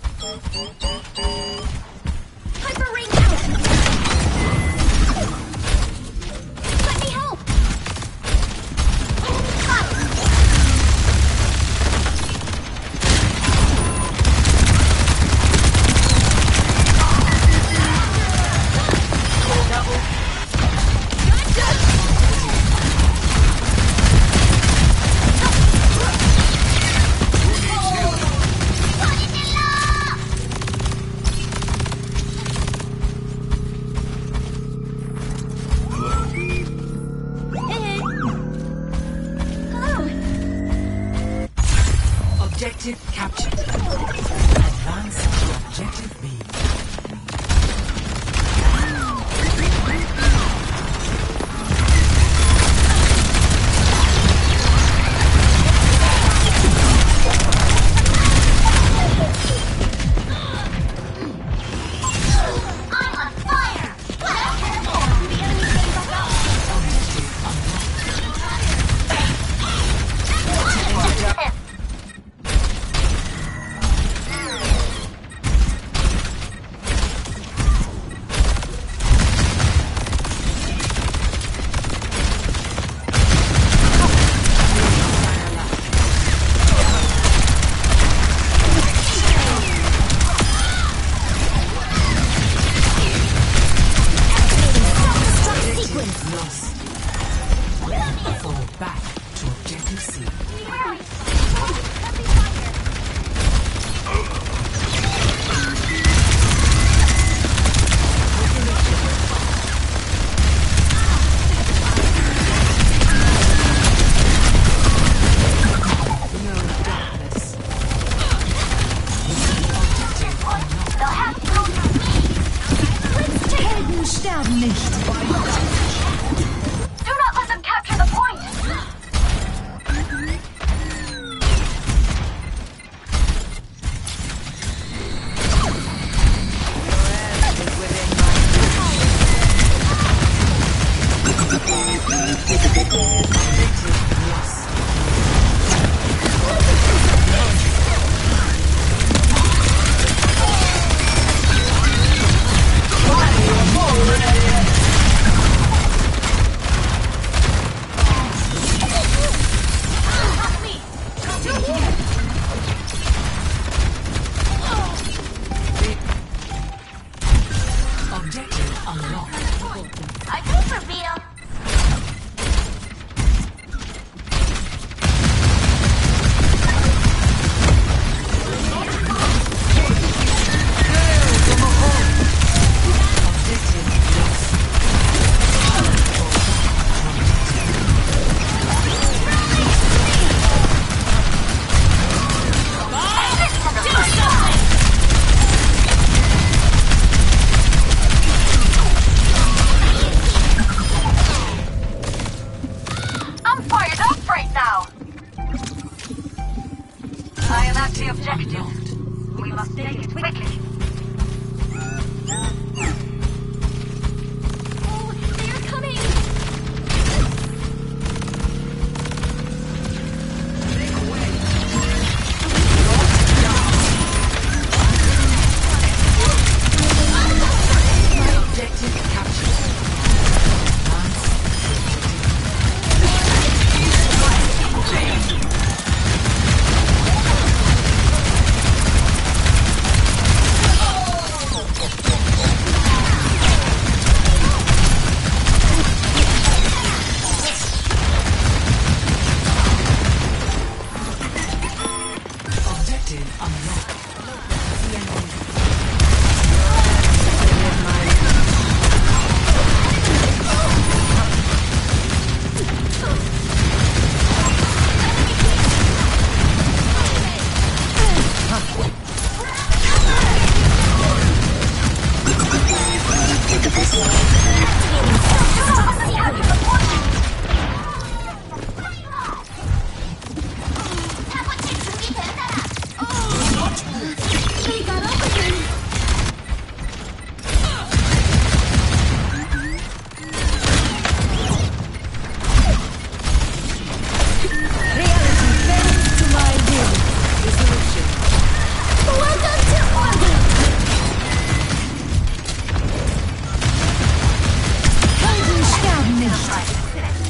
Hyper ring out! Let me help! sterben nicht. Do not let them capture the point! I paid for Vito. I'm fired up right now! I am at the objective. We must take it quickly. Oh, they're coming! Objective captured. Objective unlocked. They got up again! Reality bends to my will. Resolution. Welcome to order! Helden sterben nicht.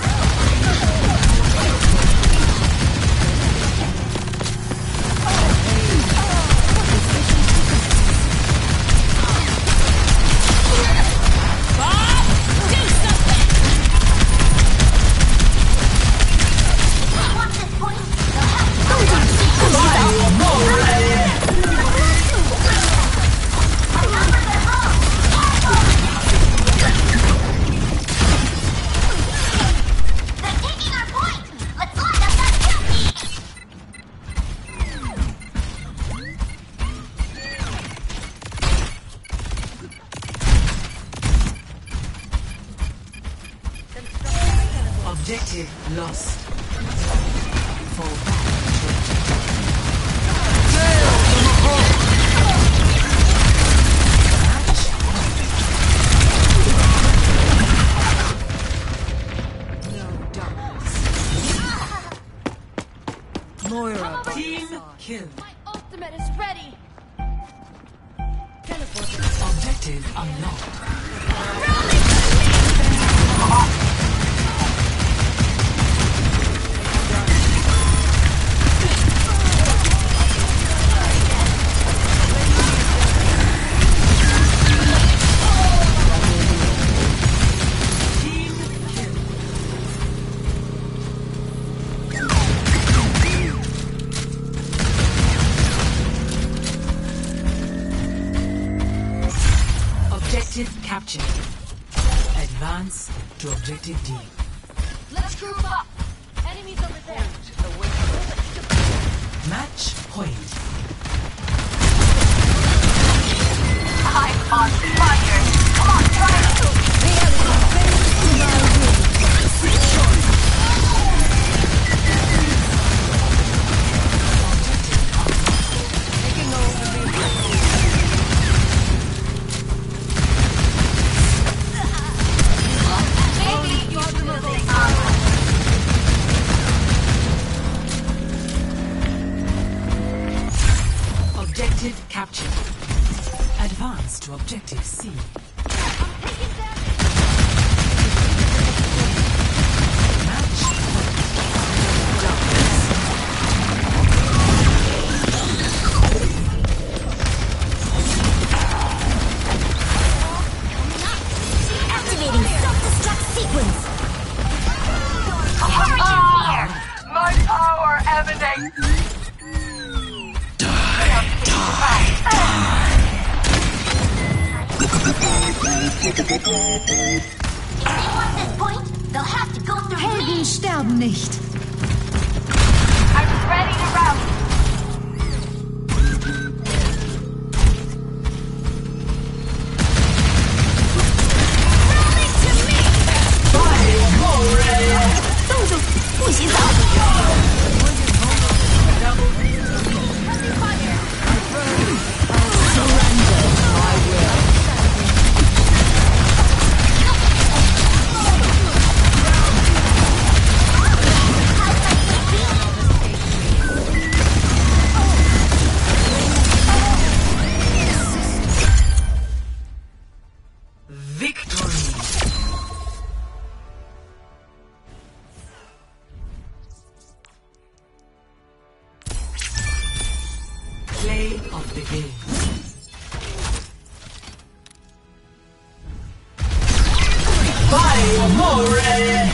Objective lost. Fall back. No darkness. Moira, team kill. My ultimate is ready! Objective unlocked. Objective captured. Advance to objective D. Let's group up! Enemies over there! Match point. I'm on fire! Come on, try it! Objective C. Activating self-destruct sequence. Ah, my power emanates. Die, die, die. If they want this point, they'll have to go through Helden me. sterben nicht. I'm ready to rout. Play of the game. Vai, amore!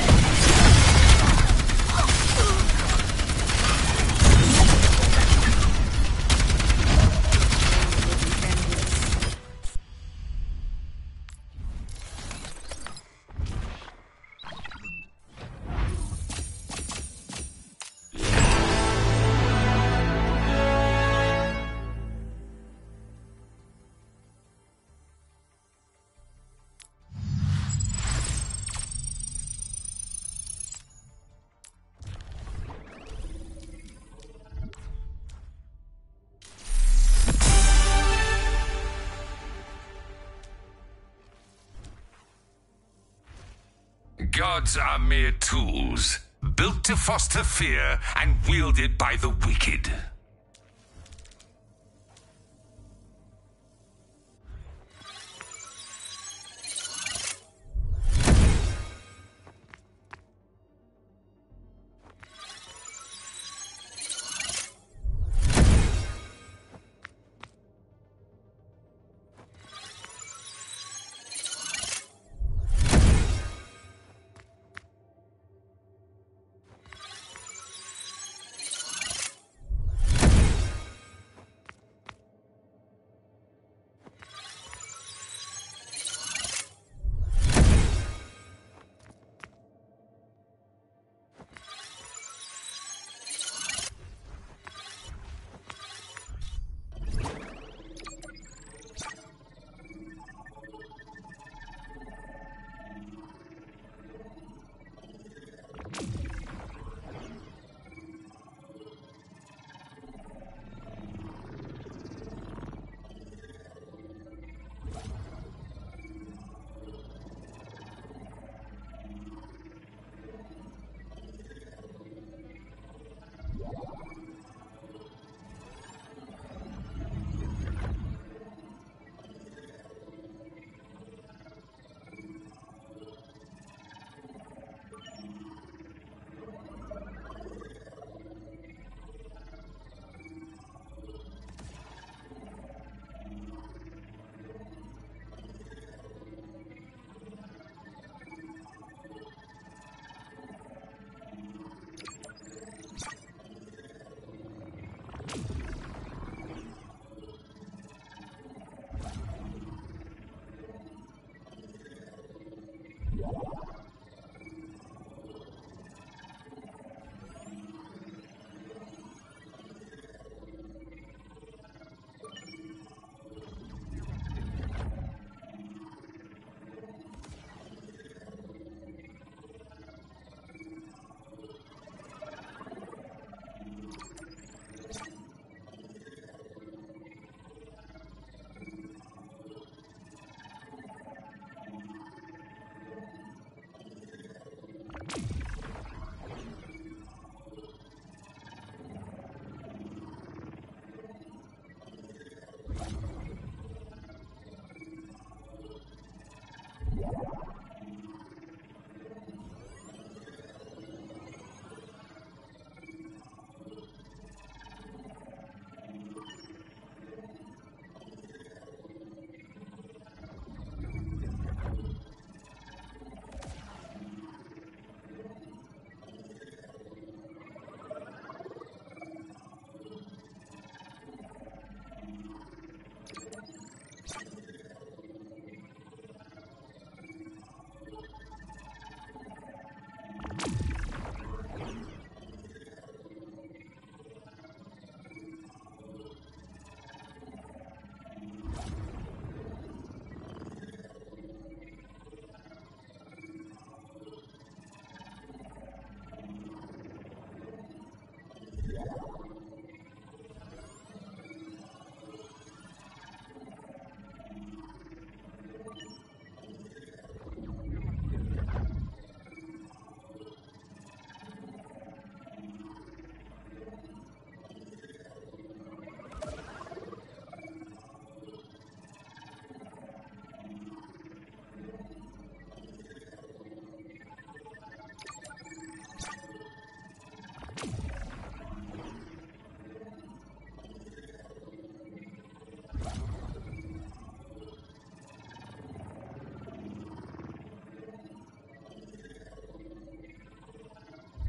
Gods are mere tools, built to foster fear and wielded by the wicked.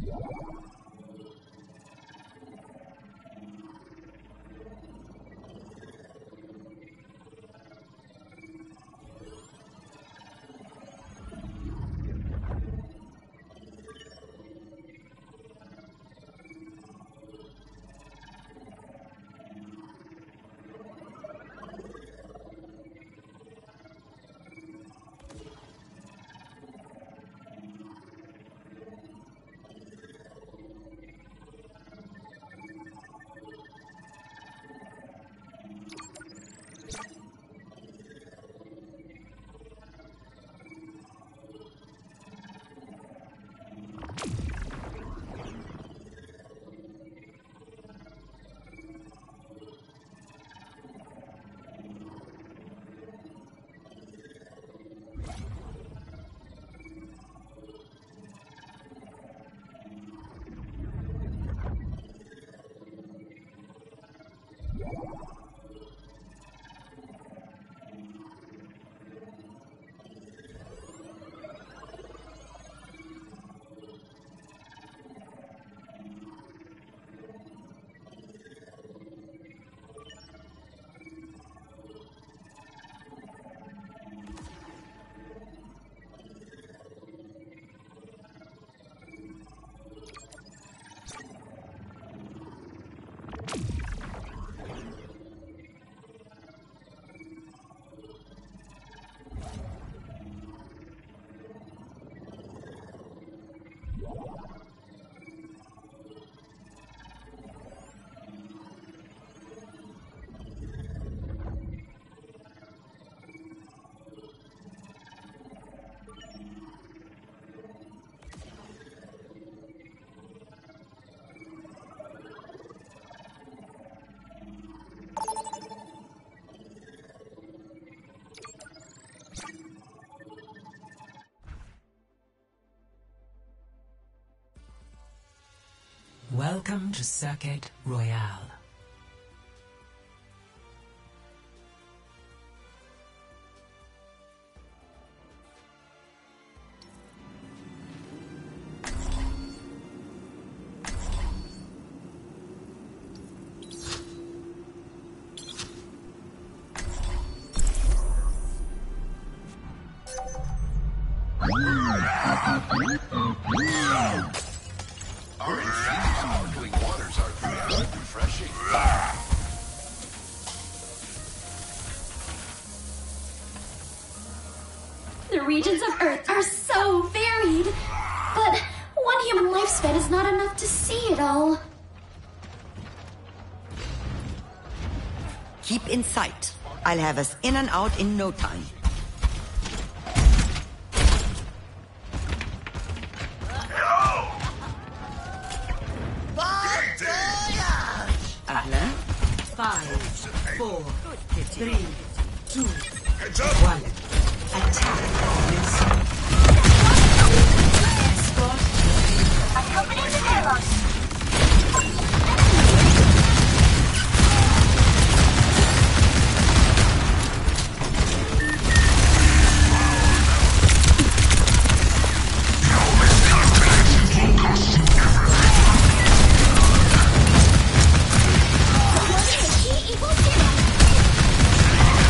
Welcome to Circuit Royale. The regions of Earth are so varied, but one human lifespan is not enough to see it all. Keep in sight. I'll have us in and out in no time. Ahlan. Five, four, three, two, one. Attack. Escort. Accompanying the dialogue. What is the key equals zero?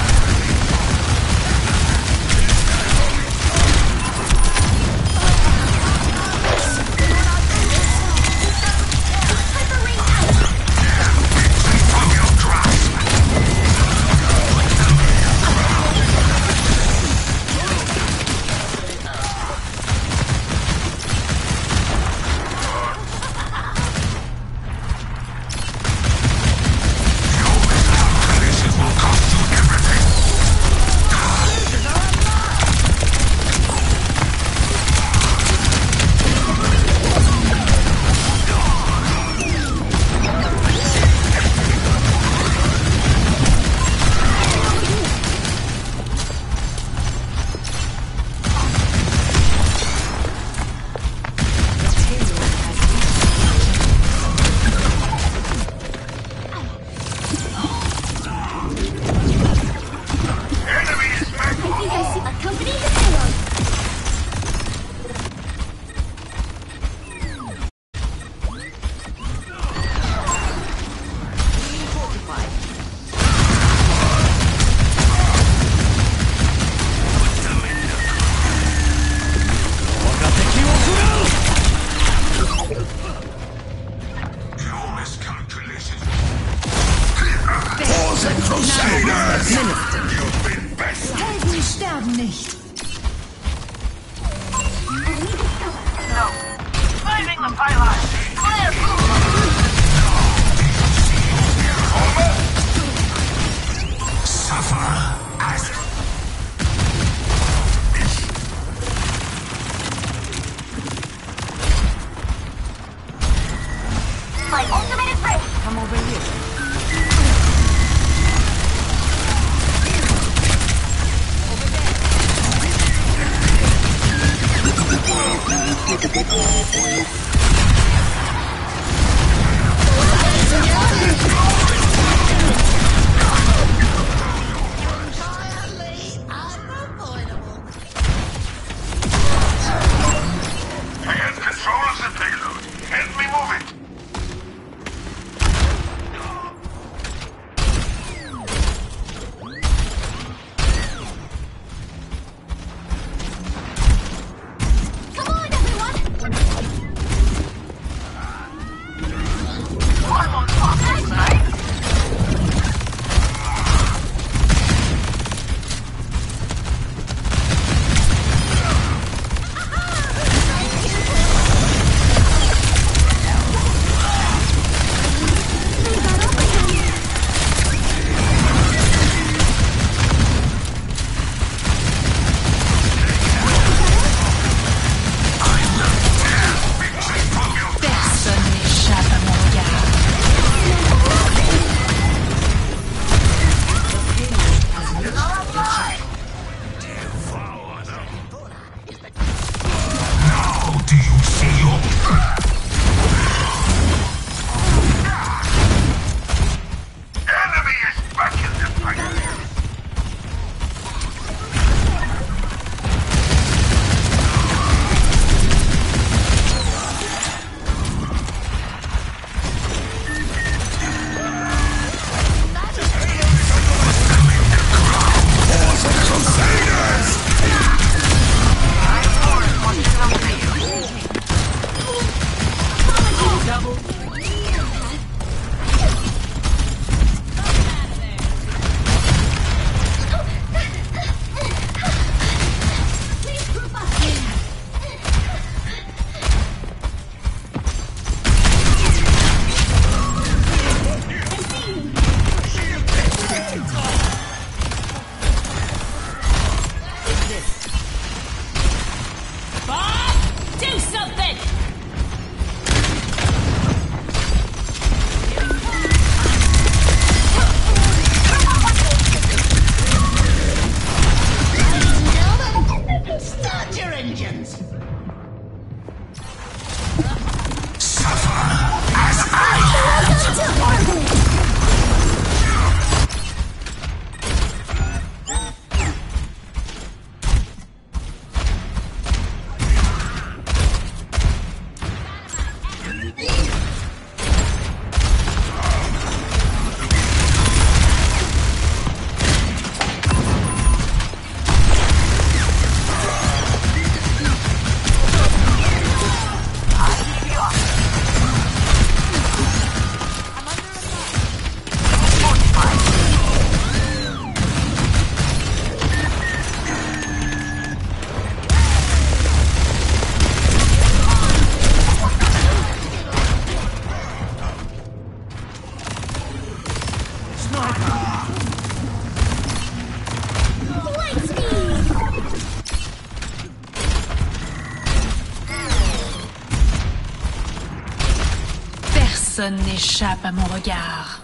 Personne n'échappe à mon regard.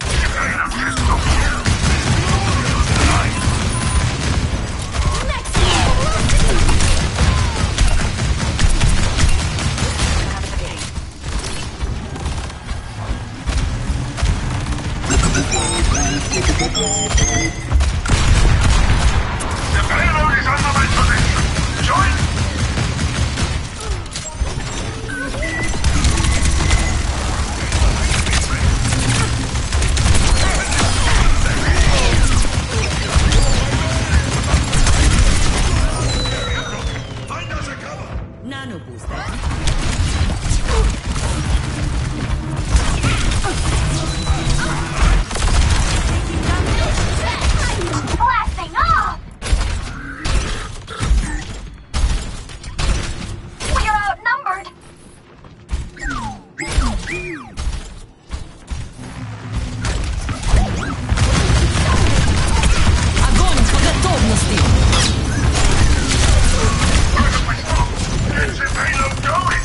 Get your payload going!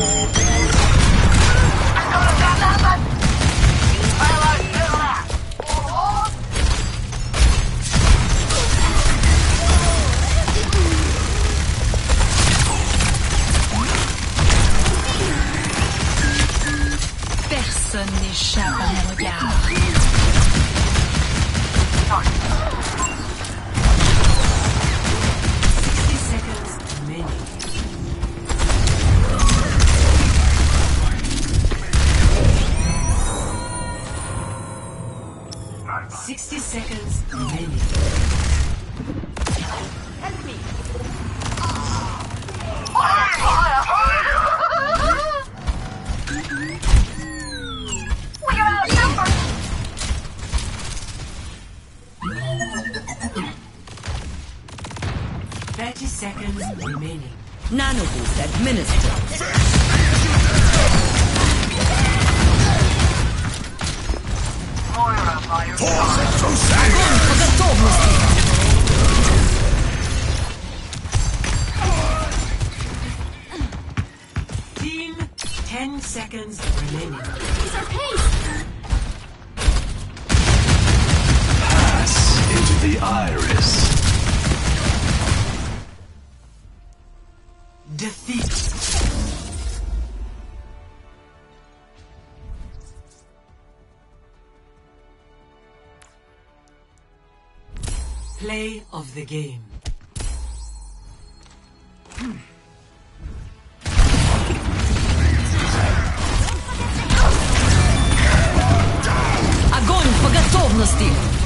Personne n'échappe à mon regard. Sixty seconds remaining. Sixty seconds remaining. Help me. We are outnumbered. Thirty seconds remaining. Nano boost administered. Moira by your Team, ten seconds remaining. He's our pace. Pass into the iris. Defeat. Play of the game. Огонь по готовности!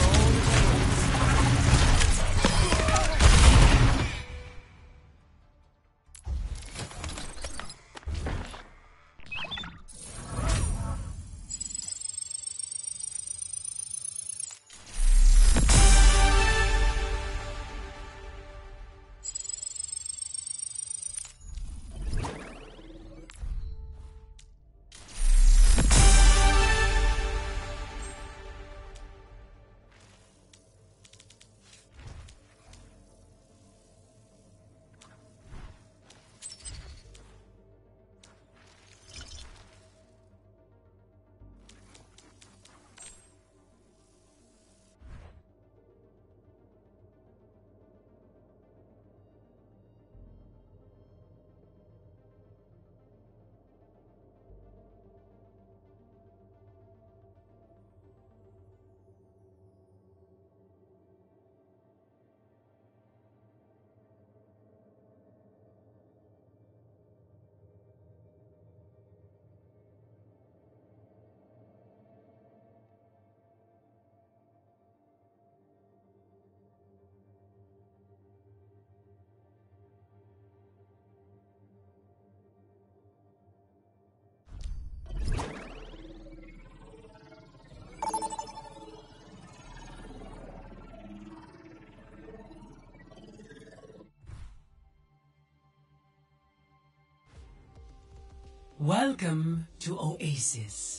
Welcome to Oasis.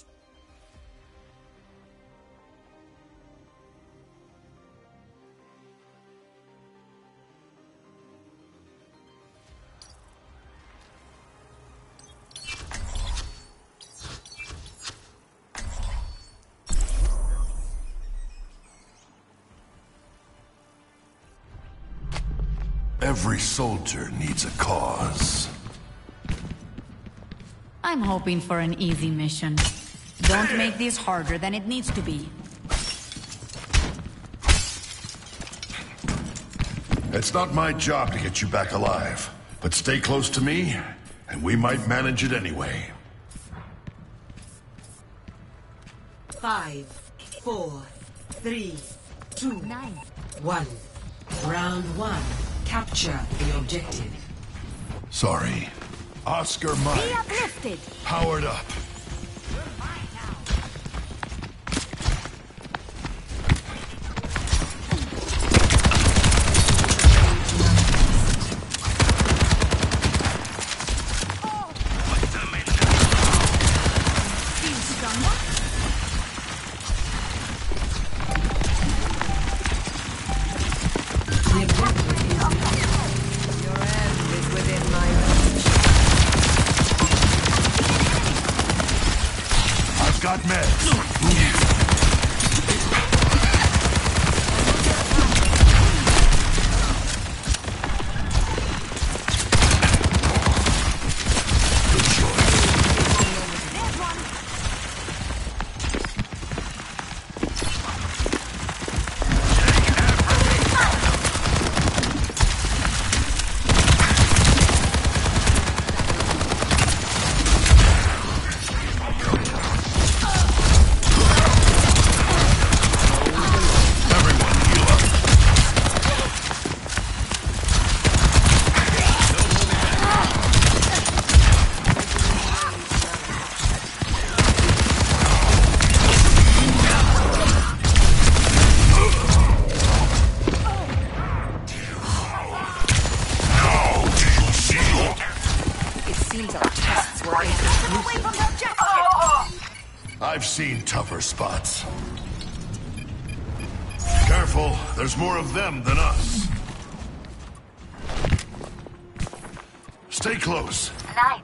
Every soldier needs a cause. I'm hoping for an easy mission. Don't make this harder than it needs to be. It's not my job to get you back alive, but stay close to me, and we might manage it anyway. Five, four, three, two, one. Round one. Capture the objective. Sorry. Oscar Mike. Be uplifted. Powered up. got meds. I've seen tougher spots. Careful, there's more of them than us. Stay close. Nine.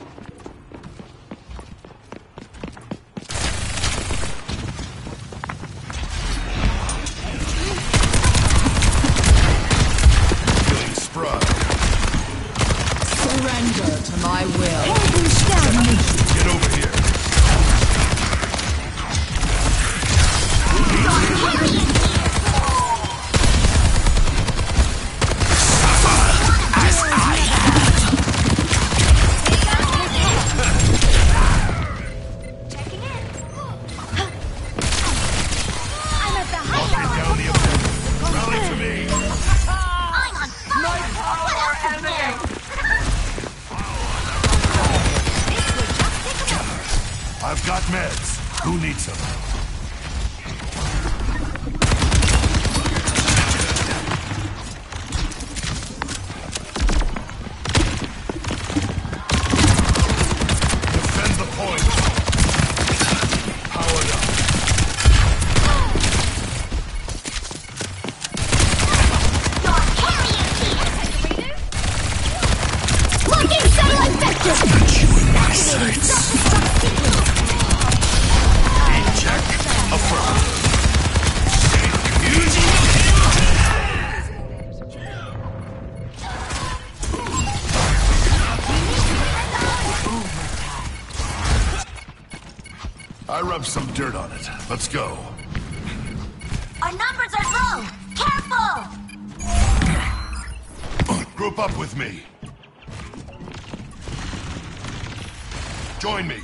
Feeling spry. Surrender to my will. Get over here. I've got meds. Who needs them? Defend the point. Powered up. Locking satellite vector! Got you in my sights. Check. Affirmative. I rubbed some dirt on it. Let's go. Our numbers are low! Careful! Group up with me. Join me.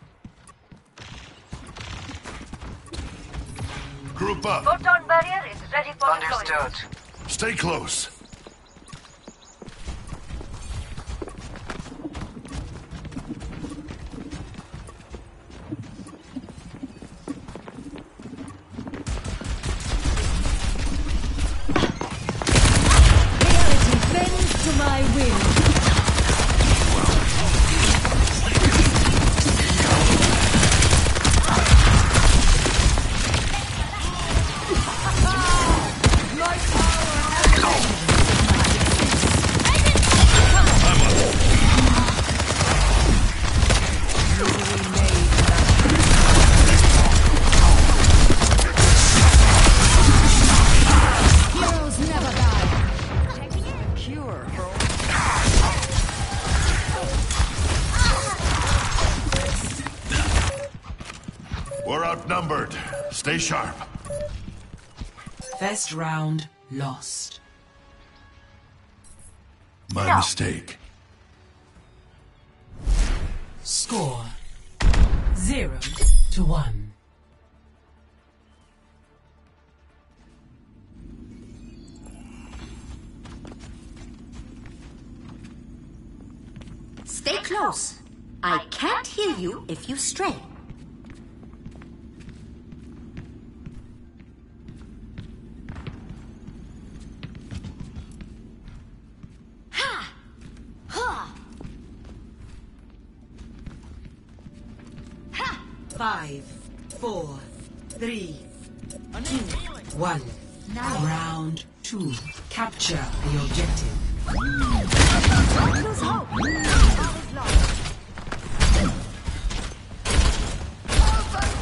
Group up. Photon barrier is ready for deployment. Understood. Stay close. Reality bends to my will. We're outnumbered. Stay sharp. First round lost. My No. mistake. Score zero to one. Stay close. I can't hear you if you stray. Five, four, three, two, one. Round two. Capture the objective. Lose hope. All is lost.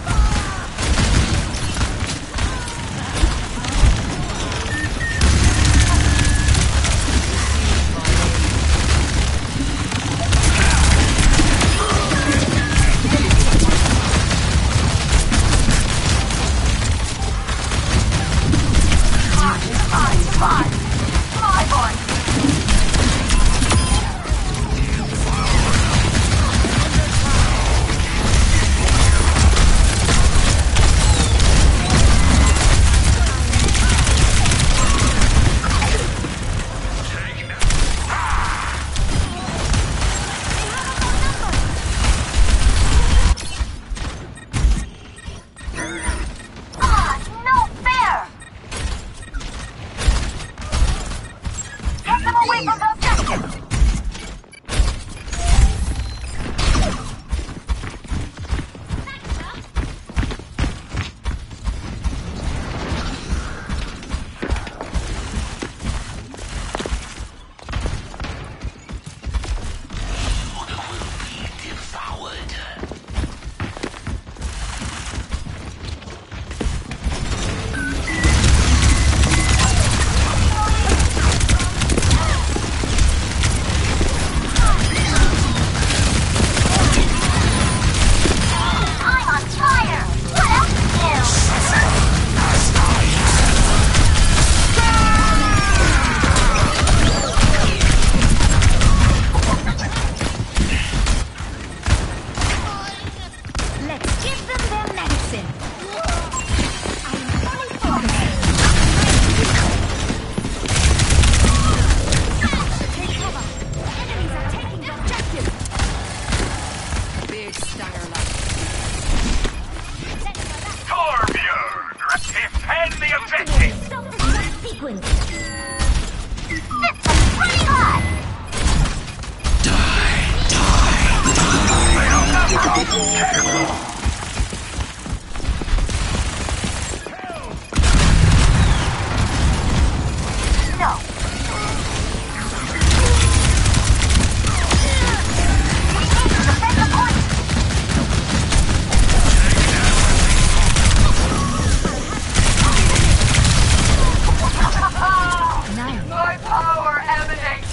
My power emanates.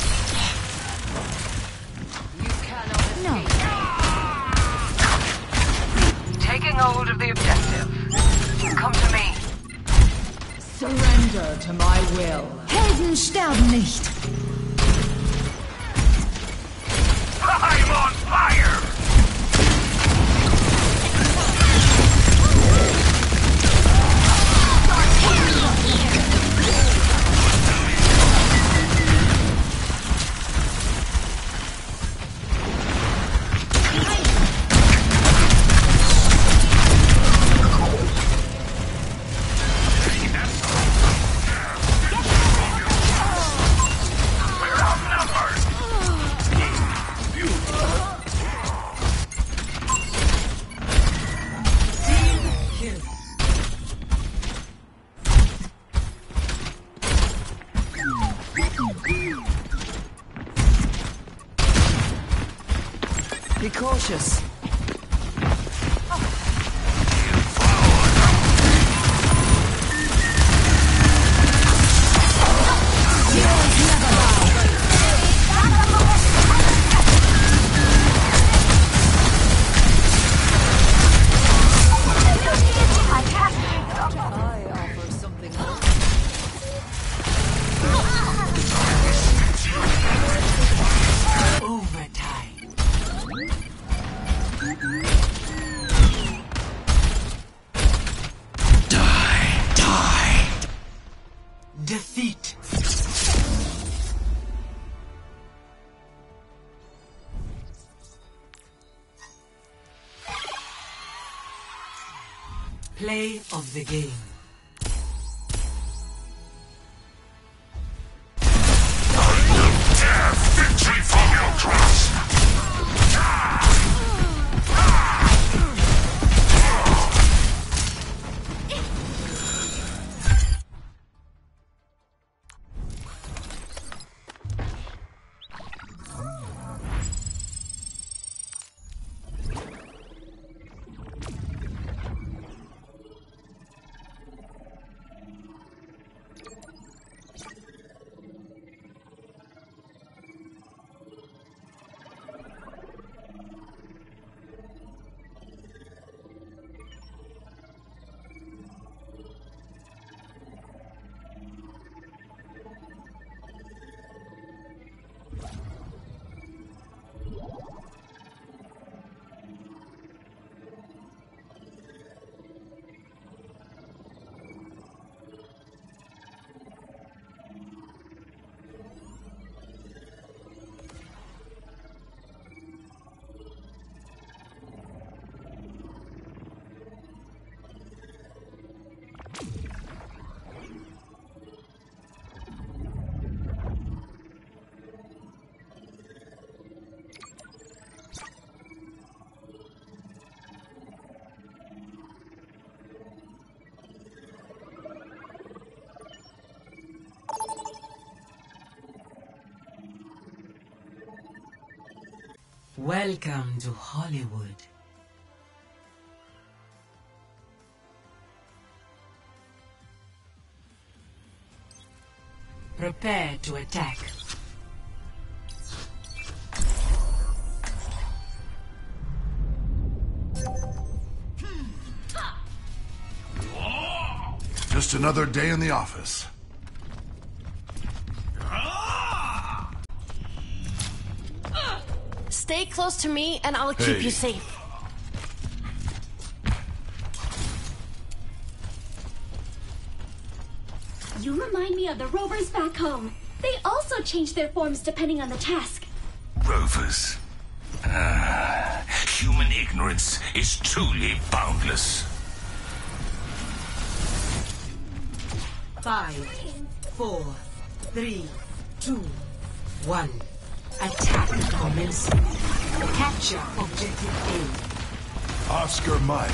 You cannot escape. Taking hold of the objective. Come to me. Surrender to my will. Helden sterben nicht. I'm on fire! Be cautious. I offer something else. Overtime. Die! Die! Defeat. Play of the game. Victory from your grasp! Welcome to Hollywood. Prepare to attack. Just another day in the office. Stay close to me and I'll keep Hey. you safe. You remind me of the rovers back home. They also change their forms depending on the task. Rovers. Ah, human ignorance is truly boundless. Five, four, three, two, one. Attack commencing. Capture objective A. Oscar Mike.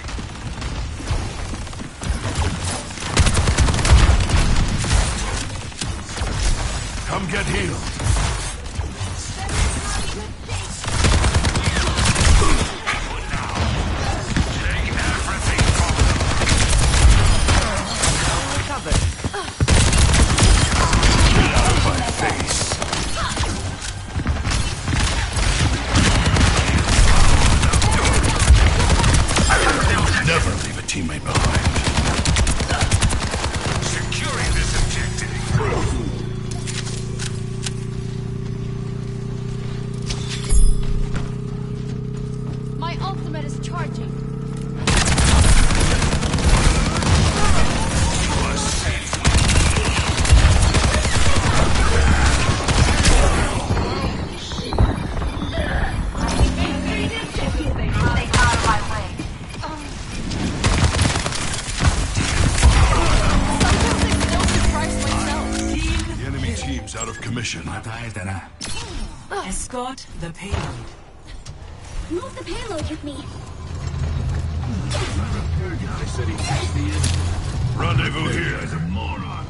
Come get healed. Never leave a teammate behind. Securing this objective. My ultimate is charging. Out of commission. Escort the payload. Move the payload with me. Rendezvous here. As a moron.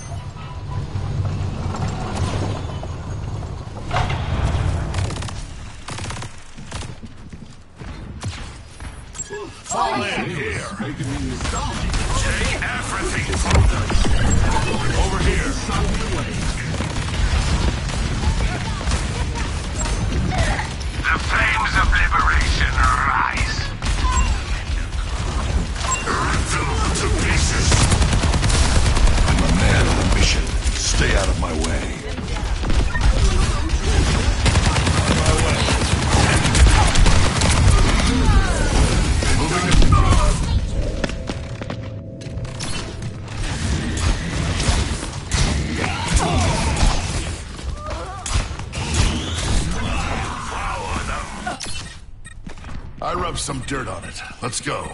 Fall in here. Take everything. Over here. The flames of liberation rise. Rip them to pieces. I'm a man on a mission. Stay out of my way. Out of my way. Moving it. I rubbed some dirt on it. Let's go.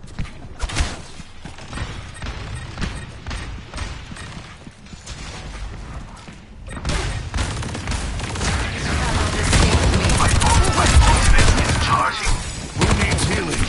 Who needs healing?